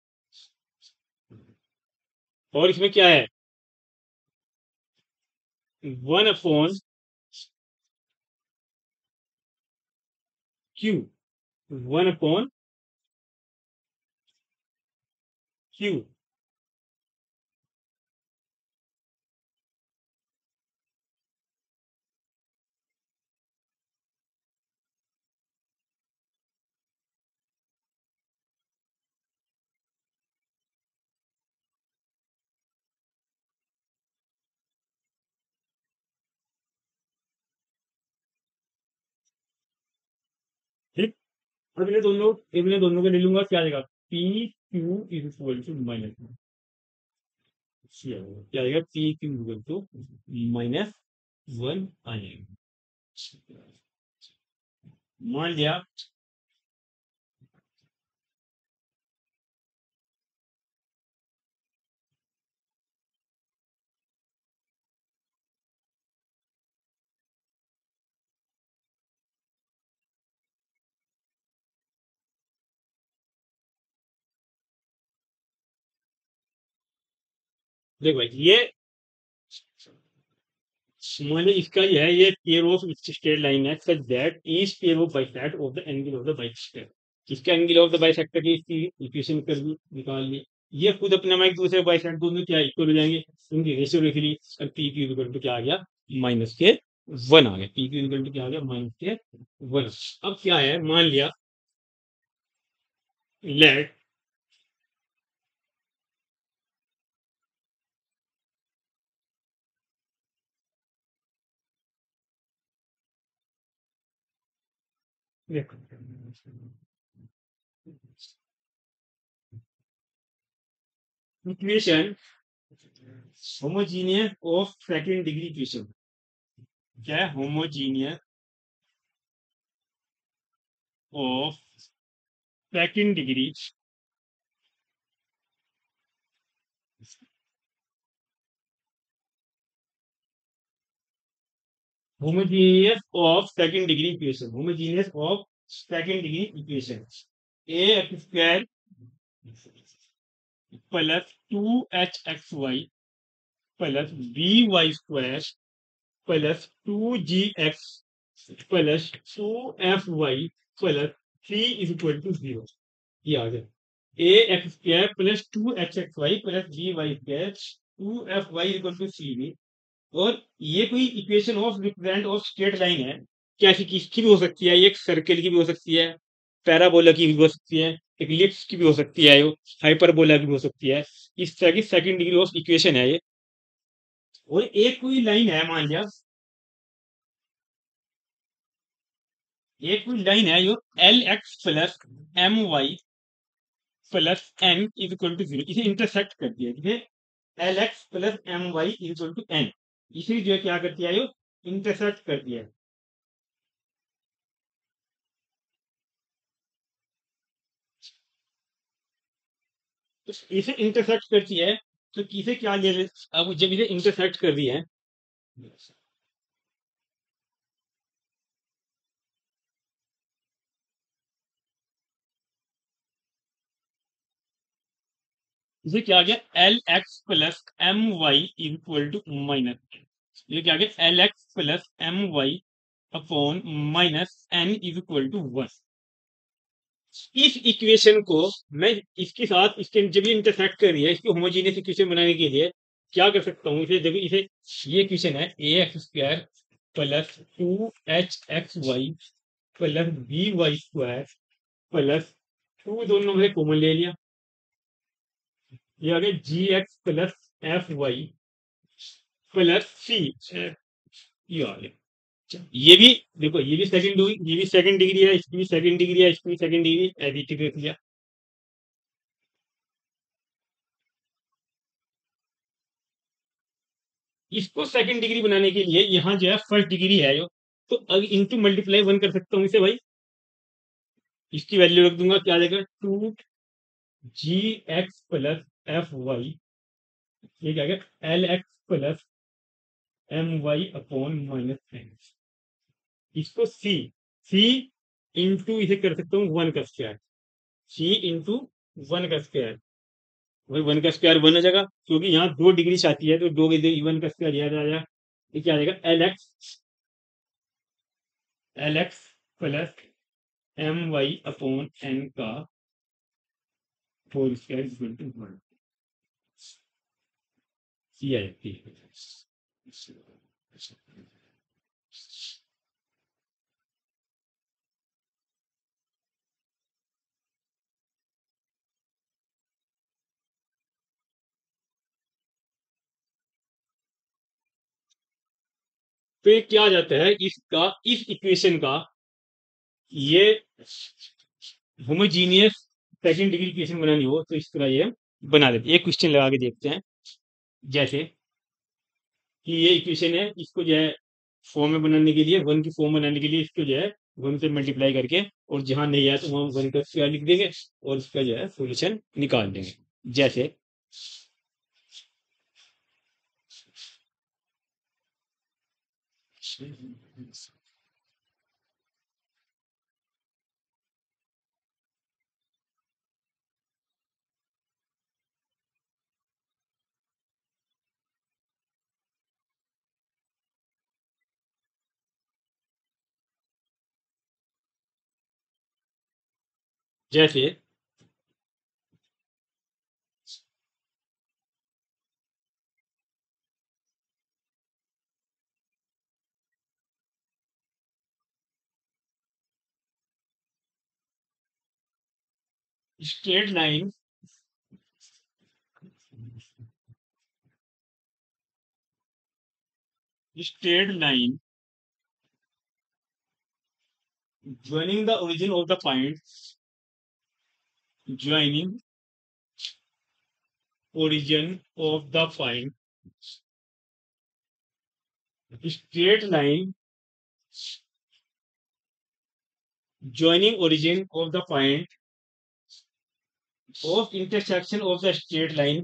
और इसमें क्या है, one upon q, one upon q, ठीक, अब इन्हें दोनों इन्हें दोनों को ले लूंगा, क्या आ जाएगा, p q is equal to minus, क्या आएगा, p q equal to minus one आ जाएगा, मान लिया, देख भाई ये मान लो इसका ये है, ये पेयर ऑफ स्ट्रेट लाइन है such that each pair of bisect of the angle of the bisector. इसका एंगल ऑफ द बाइसेक्टर की इसकी इक्वेशन कर दी, निकाल ली। ये खुद अपने में एक दूसरे बाइसेक्ट दोनों क्या इक्वल हो जाएंगे, उनकी रेशियो लिख ली और पी क्यू इक्वल टू क्या आ गया, माइनस के वन आ गया। पी क्यू इक्वल टू क्या आ गया, माइनस के वन। अब क्या है, मान लिया लेट देखो equation homogeneous of second degree equation. क्या है, homogeneous of second degree homogeneous of second degree equation, homogeneous of second degree equation, ax square plus two h x y plus by square plus two g x plus two f y plus c is equal to zero। ये आ गया a x square plus two h x y plus b y square two f y equal to c में। और ये कोई equation of represent of straight line है, कैसी किसकी भी हो सकती है, ये एक सर्कल की भी हो सकती है, पैराबोला की भी हो सकती है, एक लिप्स की भी हो सकती है, हाइपरबोला की भी हो सकती है। इस तरह की सेकंड डिग्री ऑफ इक्वेशन है ये। और एक कोई लाइन है, मान लिया एक कोई लाइन है जो l x plus m y plus n is equal to zero, इसे इंटरसेक्ट करती है। इसे l x plus m y is equal to n, इसे जो है क्या करती है, जो इंटरसेक्ट करती है। तो इसे इंटरसेक्ट करती है, तो किसे क्या ले ले- अब जब इसे इंटरसेक्ट कर रही है, इसे क्या आ गया, l x plus m y equal to minus, ये क्या आ गया, l x plus m y upon minus n is equal to one. इस इक्वेशन को मैं इसके साथ, इसके जब ये इंटरसेक्ट कर रही है, इसकी होमोजीनियस इक्वेशन बनाने के लिए क्या कर सकता हूँ, इसे जब इसे, ये इक्वेशन है a x square plus two h x y plus b y square plus two, दोनों में कॉमन ले लिया, ये आ गया g x plus f y plus c, ये आ गया। ये भी देखो, ये भी सेकंड डिग्री, ये भी सेकंड डिग्री है, इसकी भी सेकंड डिग्री है, इसकी भी सेकंड डिग्री, ऐसी देख लिया। इसको सेकंड डिग्री बनाने के लिए यहाँ जो है फर्स्ट डिग्री है जो, तो अब इंटू मल्टीप्लाई वन कर सकता हूँ इसे भाई। इसकी वैल्यू रख दूंगा, क्या आ जाएगा, two g x plus f y, ये क्या गया, l x plus m y upon minus n. इसको सी, सी इंटू इसे कर सकता हूँ वन का स्क्वायर, सी इंटू वन का स्क्वायर, वही वन का स्क्वायर वन हो जाएगा, क्योंकि यहाँ दो डिग्री आती है तो दो वन का स्क्वायर याद आ जाएगा। ये क्या आ जाएगा, l x l x plus m y upon n का four square equal to one. C i t. तो ये क्या आ जाता है, इसका, इस इक्वेशन का, ये होमोजीनियस सेकंड डिग्री इक्वेशन बनानी हो तो इस तरह ये बना देते। एक क्वेश्चन लगा के देखते हैं, जैसे कि ये इक्वेशन है, इसको जो है फॉर्म में बनाने के लिए, वन की फॉर्म बनाने के लिए इसको जो है वन से मल्टीप्लाई करके, और जहां नहीं है तो वहां वन का स्क्वायर लिख देंगे और इसका जो है सोल्यूशन निकाल देंगे। जैसे जैसे straight line straight line joining the origin of the point joining origin of the point straight line joining origin of the point of intersection of the straight line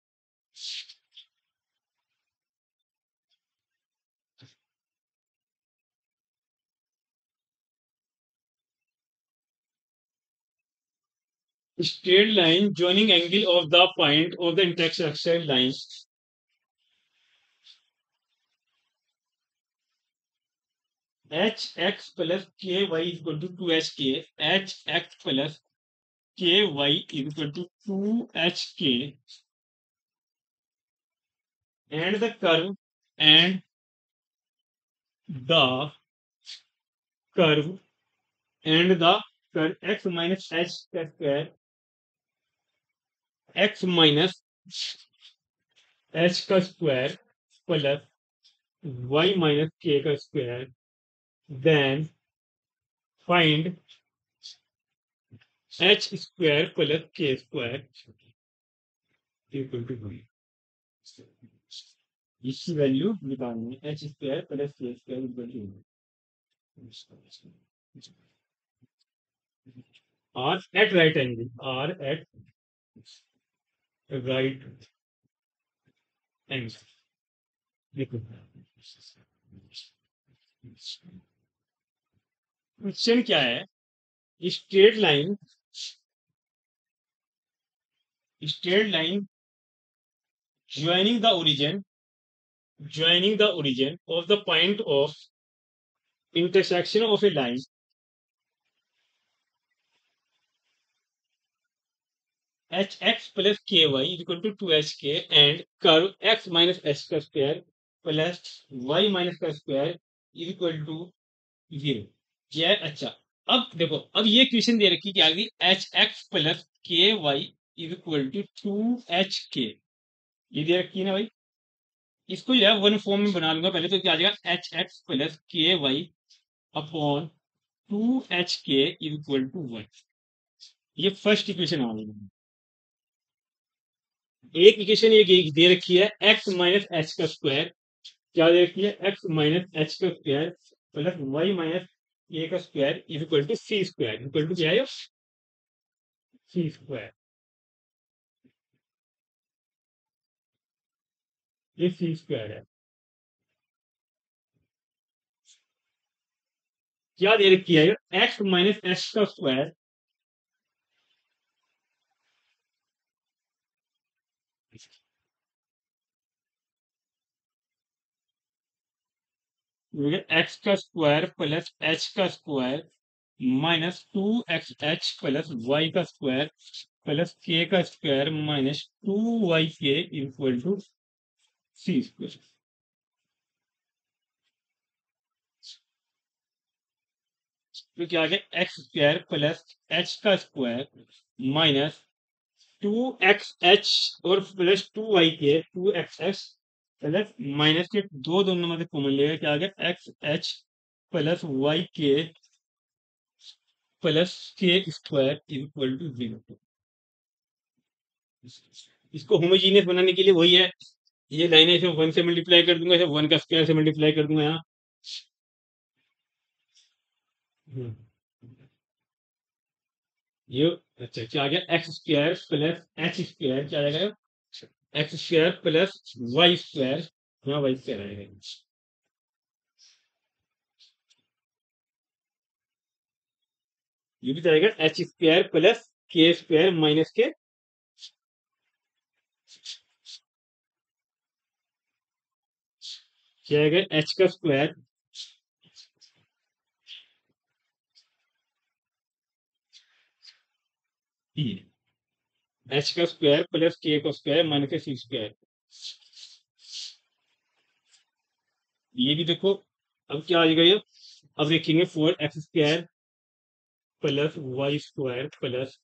straight line joining angle of the point of the intersection line hx plus ky is equal to two h k hx plus ky is equal to two h k and the curve and the curve and the curve x minus h square x minus h का square plus y minus k का square then find h square plus k square equal to one इसकी value निकालनी है h square plus k square equal to r at right angle r at right angle देखो question क्या है straight line straight line joining the origin joining the origin of the point of intersection of a line hx plus ky is equal to two h k and curve x minus h का square plus y minus का square is equal to zero ये है अच्छा अब देखो अब ये question दे रखी क्या गई h x plus k y is equal to two h k ये दे रखी है ना भाई इसको जो है वन फॉर्म में बना लूंगा पहले तो क्या आ जाएगा h x plus k y upon two h k is equal to one ये फर्स्ट इक्वेशन आ गई एक इक्वेशन ये दे रखी है एक्स माइनस एच का स्क्वायर क्या दे रखी है एक्स माइनस एच का square plus y minus a का square is equal to c square equal to क्या है सी स्क्वायर ये सी स्क्वायर है क्या दे रखी है एक्स माइनस एच का स्क्वायर एक्स का स्क्वायर प्लस एच का square minus two x h plus y का स्क्वायर प्लस के का square minus two y k equal to c square तो क्या आ गया एक्स स्क्वायर प्लस एच का square minus two x h और plus two y k two x h plus minus k दो दोनों में से कॉमन लेगा क्या आ गया x h plus y k plus k square equal to zero इसको होमोजीनियस बनाने के लिए वही है ये लाइन है इसे वन से मल्टीप्लाई कर दूंगा इसे वन का स्क्वायर से मल्टीप्लाई कर दूंगा यहाँ हम्म, ये अच्छा क्या आ गया x square plus h square क्या आ जाएगा x square plus y square यहाँ वाई स्क्वायर आएगा ये भी जाएगा h square plus k square minus k क्या आएगा एच का स्क्वायर एच का स्क्वायर प्लस के का square minus k c square. ये भी देखो अब क्या आ जाएगा ये। अब देखेंगे four x square plus y square plus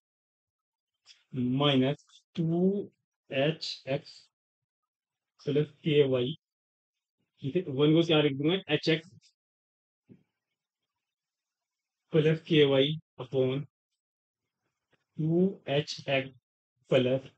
minus two h x plus k y. ठीक है, वन को क्या लिख दूंगा, h x plus k y upon two h x plus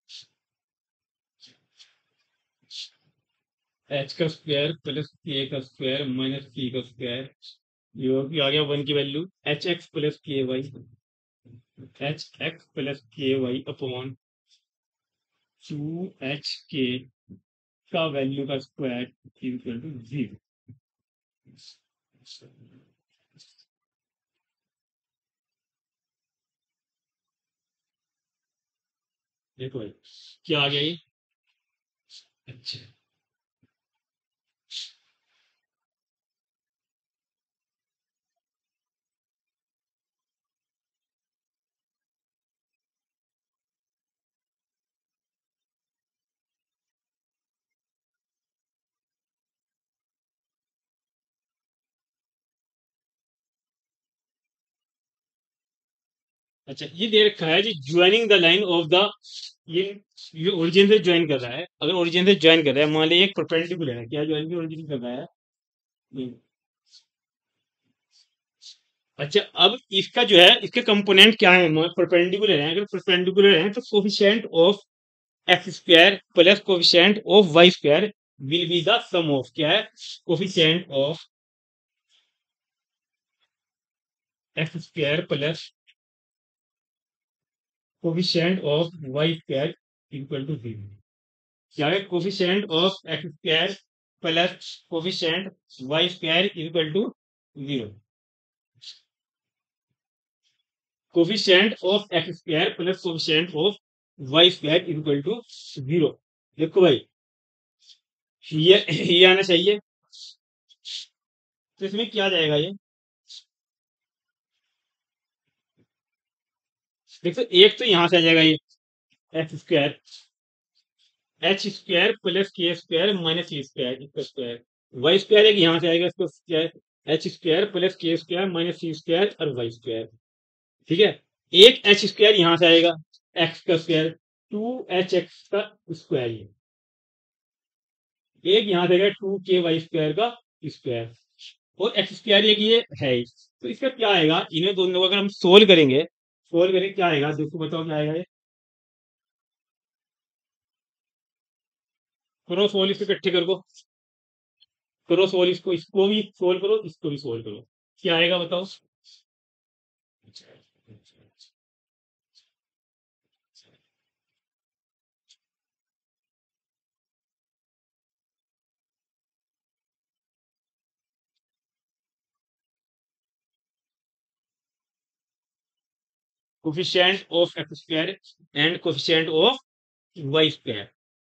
h का स्क्वायर प्लस के का स्क्वायर माइनस सी का square. ये हो गया- आ गया वन की value h x plus k y, h x plus k y upon two h k का value का स्क्वायर इक्वल टू जीरो। देखो भाई क्या आ गया ये। अच्छा अच्छा, ये दे रखा है जी joining the line of the, ये ये ओरिजिन से ज्वाइन कर रहा है। अगर ओरिजिन से ज्वाइन कर रहा है, मान लीजिए एक परपेंडिकुलर है, क्या ज्वाइन की ओरिजिन कर रहा है ये। अच्छा, अब इसका जो है इसके कंपोनेंट क्या है, परपेंडिकुलर है। अगर परपेंडिकुलर है तो coefficient of x square plus coefficient of y square will be the sum of, क्या है, coefficient of x square plus coefficient of y square equal to zero. क्या है, coefficient of x square plus coefficient y square equal to zero. Coefficient of x square plus coefficient of y square equal to zero. देखो भाई ये ये आना चाहिए, तो इसमें क्या जाएगा ये। देखो एक तो यहां से आ जाएगा ये x square, h square plus k square minus c square इसका स्क्वायर। वाई स्क्वायर एक यहाँ से आएगा, इसका square h square plus k square minus c square और वाई स्क्वायर। ठीक है, एक एच स्क्वायर यहाँ से आएगा, एक्स का स्क्वायर, टू एच एक्स का स्क्वायर, ये एक यहाँ से आएगा टू के वाई स्क्वायर का स्क्वायर, और एक्स स्क्वायर एक ये है ही। तो इसका क्या आएगा, इन्हें दोनों को अगर हम सोल्व करेंगे, सोल्व करेंगे क्या आएगा, देखो बताओ क्या आएगा ये। करो सोल्व इसको इकट्ठे कर को, करो सोल्व इसको, इसको भी सोल्व करो, इसको भी सोल्व करो, क्या आएगा बताओ। Coefficient of x square and coefficient of y square.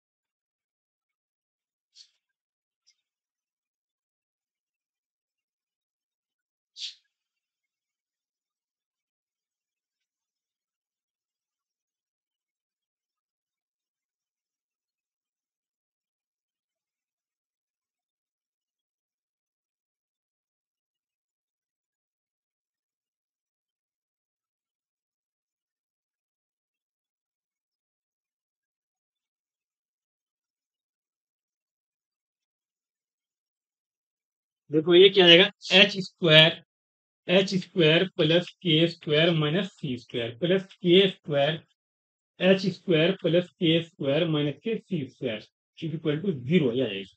देखो ये क्या आएगा, h square, h square plus k square minus c square plus k square, h square plus k square minus k c square equal to zero, ये आएगा।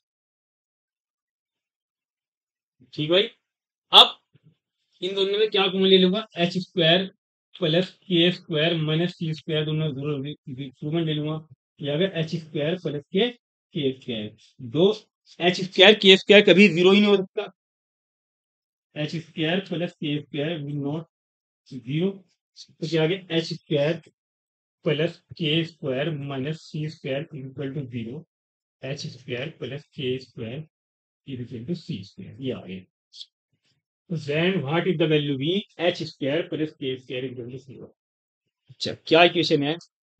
ठीक भाई, अब इन दोनों में क्या कॉमन ले लूंगा, h square plus k square minus c square, दोनों कॉमन ले लूंगा। ये आ गया एच स्क्वायर प्लस के के स्क्वायर, दो एच स्क्वायर के स्क्वायर कभी जीरो ही नहीं हो सकता, h square plus k square will not zero. तो क्या आ गया, h square plus k square minus c square equal to zero, h square plus k square equal to c square, ये आ गया। Then what is the value be, h square plus k square equal to zero। अच्छा, क्या equation है?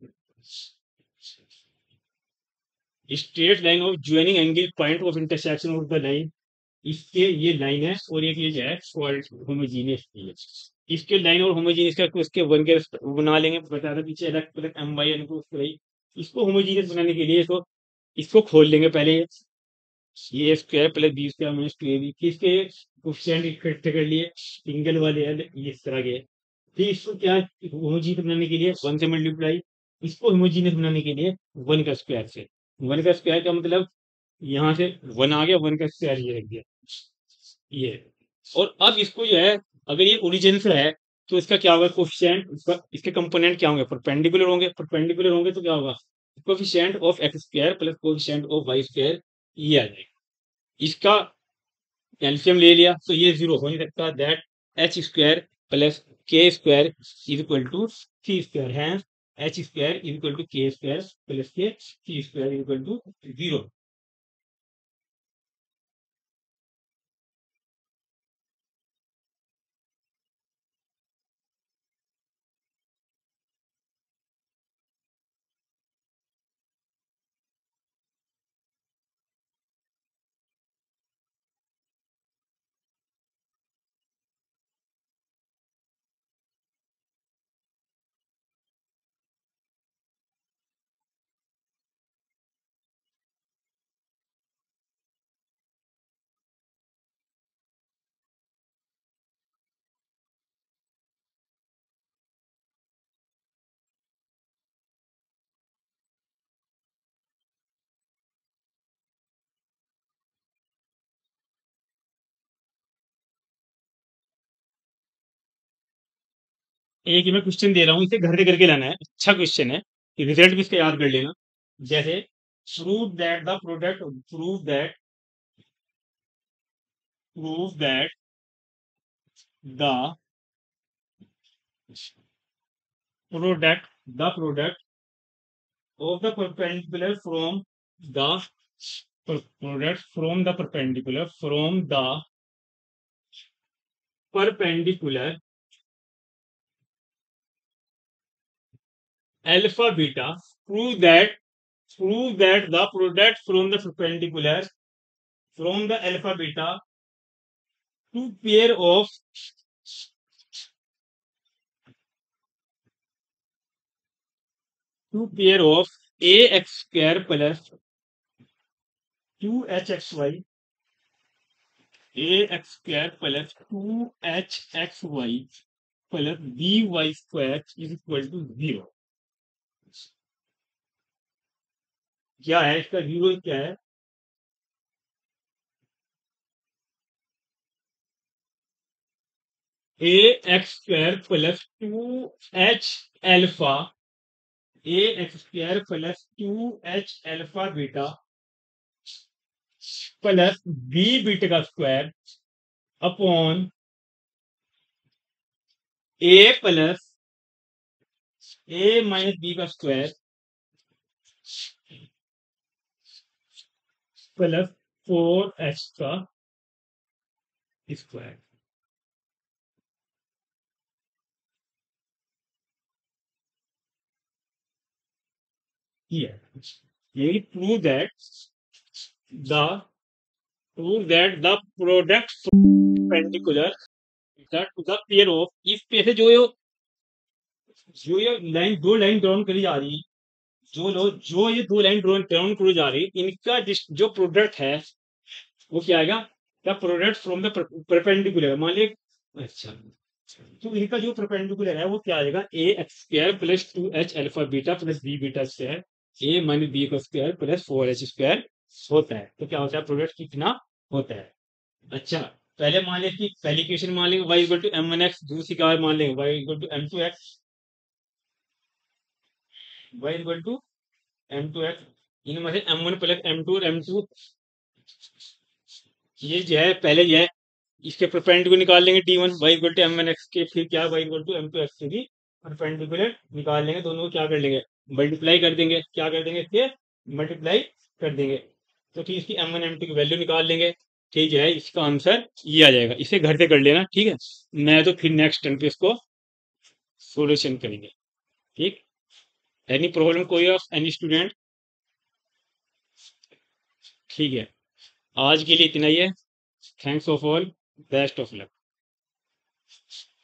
Straight line of joining angle point of intersection of the line, इसके ये line है और एक ये जो है सॉल्ट होमोजीनियस है। इसके लाइन और होमोजीनियस का उसके वन के वो बना लेंगे, बता रहा पीछे अलग अलग एम वाई एन को उसको रही। इसको होमोजीनियस बनाने के लिए तो इसको खोल लेंगे पहले, ये square plus b square minus two a b, किसके कोफिशिएंट इकट्ठे कर लिए सिंगल वाले हैं ये इस तरह के। फिर इसको क्या होमोजीनियस बनाने के लिए वन से मल्टीप्लाई, इसको होमोजीनियस बनाने के लिए वन का स्क्वायर से। वन का स्क्वायर का मतलब यहाँ से वन आ गया, वन का स्क्वायर ये रख दिया ये। और अब इसको जो है अगर ये ओरिजिन से है तो इसका क्या होगा कोफिशिएंट, इसका इसके कंपोनेंट क्या होंगे परपेंडिकुलर होंगे, परपेंडिकुलर होंगे तो क्या होगा coefficient of x square plus coefficient of y square ये आ जाएगा। इसका एलसीएम ले लिया तो ये जीरो हो नहीं सकता, that h square plus k square is equal to c square है, h square is equal to k square plus k c square is equal to zero. एक ही मैं क्वेश्चन दे रहा हूँ, इसे घर पे करके लाना है, अच्छा क्वेश्चन है, रिजल्ट भी इसका याद कर लेना। जैसे prove that the product prove that prove that the product the product of the perpendicular from the product from the perpendicular from the perpendicular alpha beta, prove that prove that the product from the perpendicular from the alpha beta two pair of two pair of ax square plus two hxy ax square plus two hxy plus by square is equal to zero। क्या है इसका zero क्या है? A x square plus two h alpha a x square plus two h alpha beta plus b beta का square upon a plus a minus b का square plus four h का square. ये prove that the prove that the product perpendicular to the pair of, इस पे से जो यो जो ये लाइन दो लाइन ड्रॉन करी जा रही, जो लो जो ये दो लाइन ड्रॉन ड्रॉन करी जा रही, इनका जो प्रोडक्ट है वो क्या आएगा? The product from the perpendicular, मान लीजिए अच्छा तो इनका जो परपेंडिकुलर है वो क्या आएगा a x square plus two h alpha beta plus b beta square a minus b का square plus four h square होता है। तो क्या होता है प्रोडक्ट कितना होता है? अच्छा पहले मान लें कि पहली इक्वेशन मान लेंगे y equal to m one x, दूसरी का मान लेंगे y equal to m two x, y equal to m two x, इनमें से m one plus m two और एम टू ये जो है पहले जो है इसके परपेंडिकुलर को निकाल लेंगे t one y equal to m one x के, फिर क्या y equal to m two x के भी परपेंडिकुलर निकाल लेंगे, दोनों को क्या कर लेंगे मल्टीप्लाई कर देंगे, क्या कर देंगे इसके मल्टीप्लाई कर देंगे, तो ठीक इसकी एम वन एम टू की वैल्यू निकाल लेंगे। ठीक है इसका आंसर ये आ जाएगा, इसे घर से कर लेना ठीक है। मैं तो फिर नेक्स्ट टर्न पे इसको सोल्यूशन करेंगे। ठीक। एनी प्रॉब्लम कोई ऑफ एनी स्टूडेंट? ठीक है, आज के लिए इतना ही है। Thanks of all, best of luck.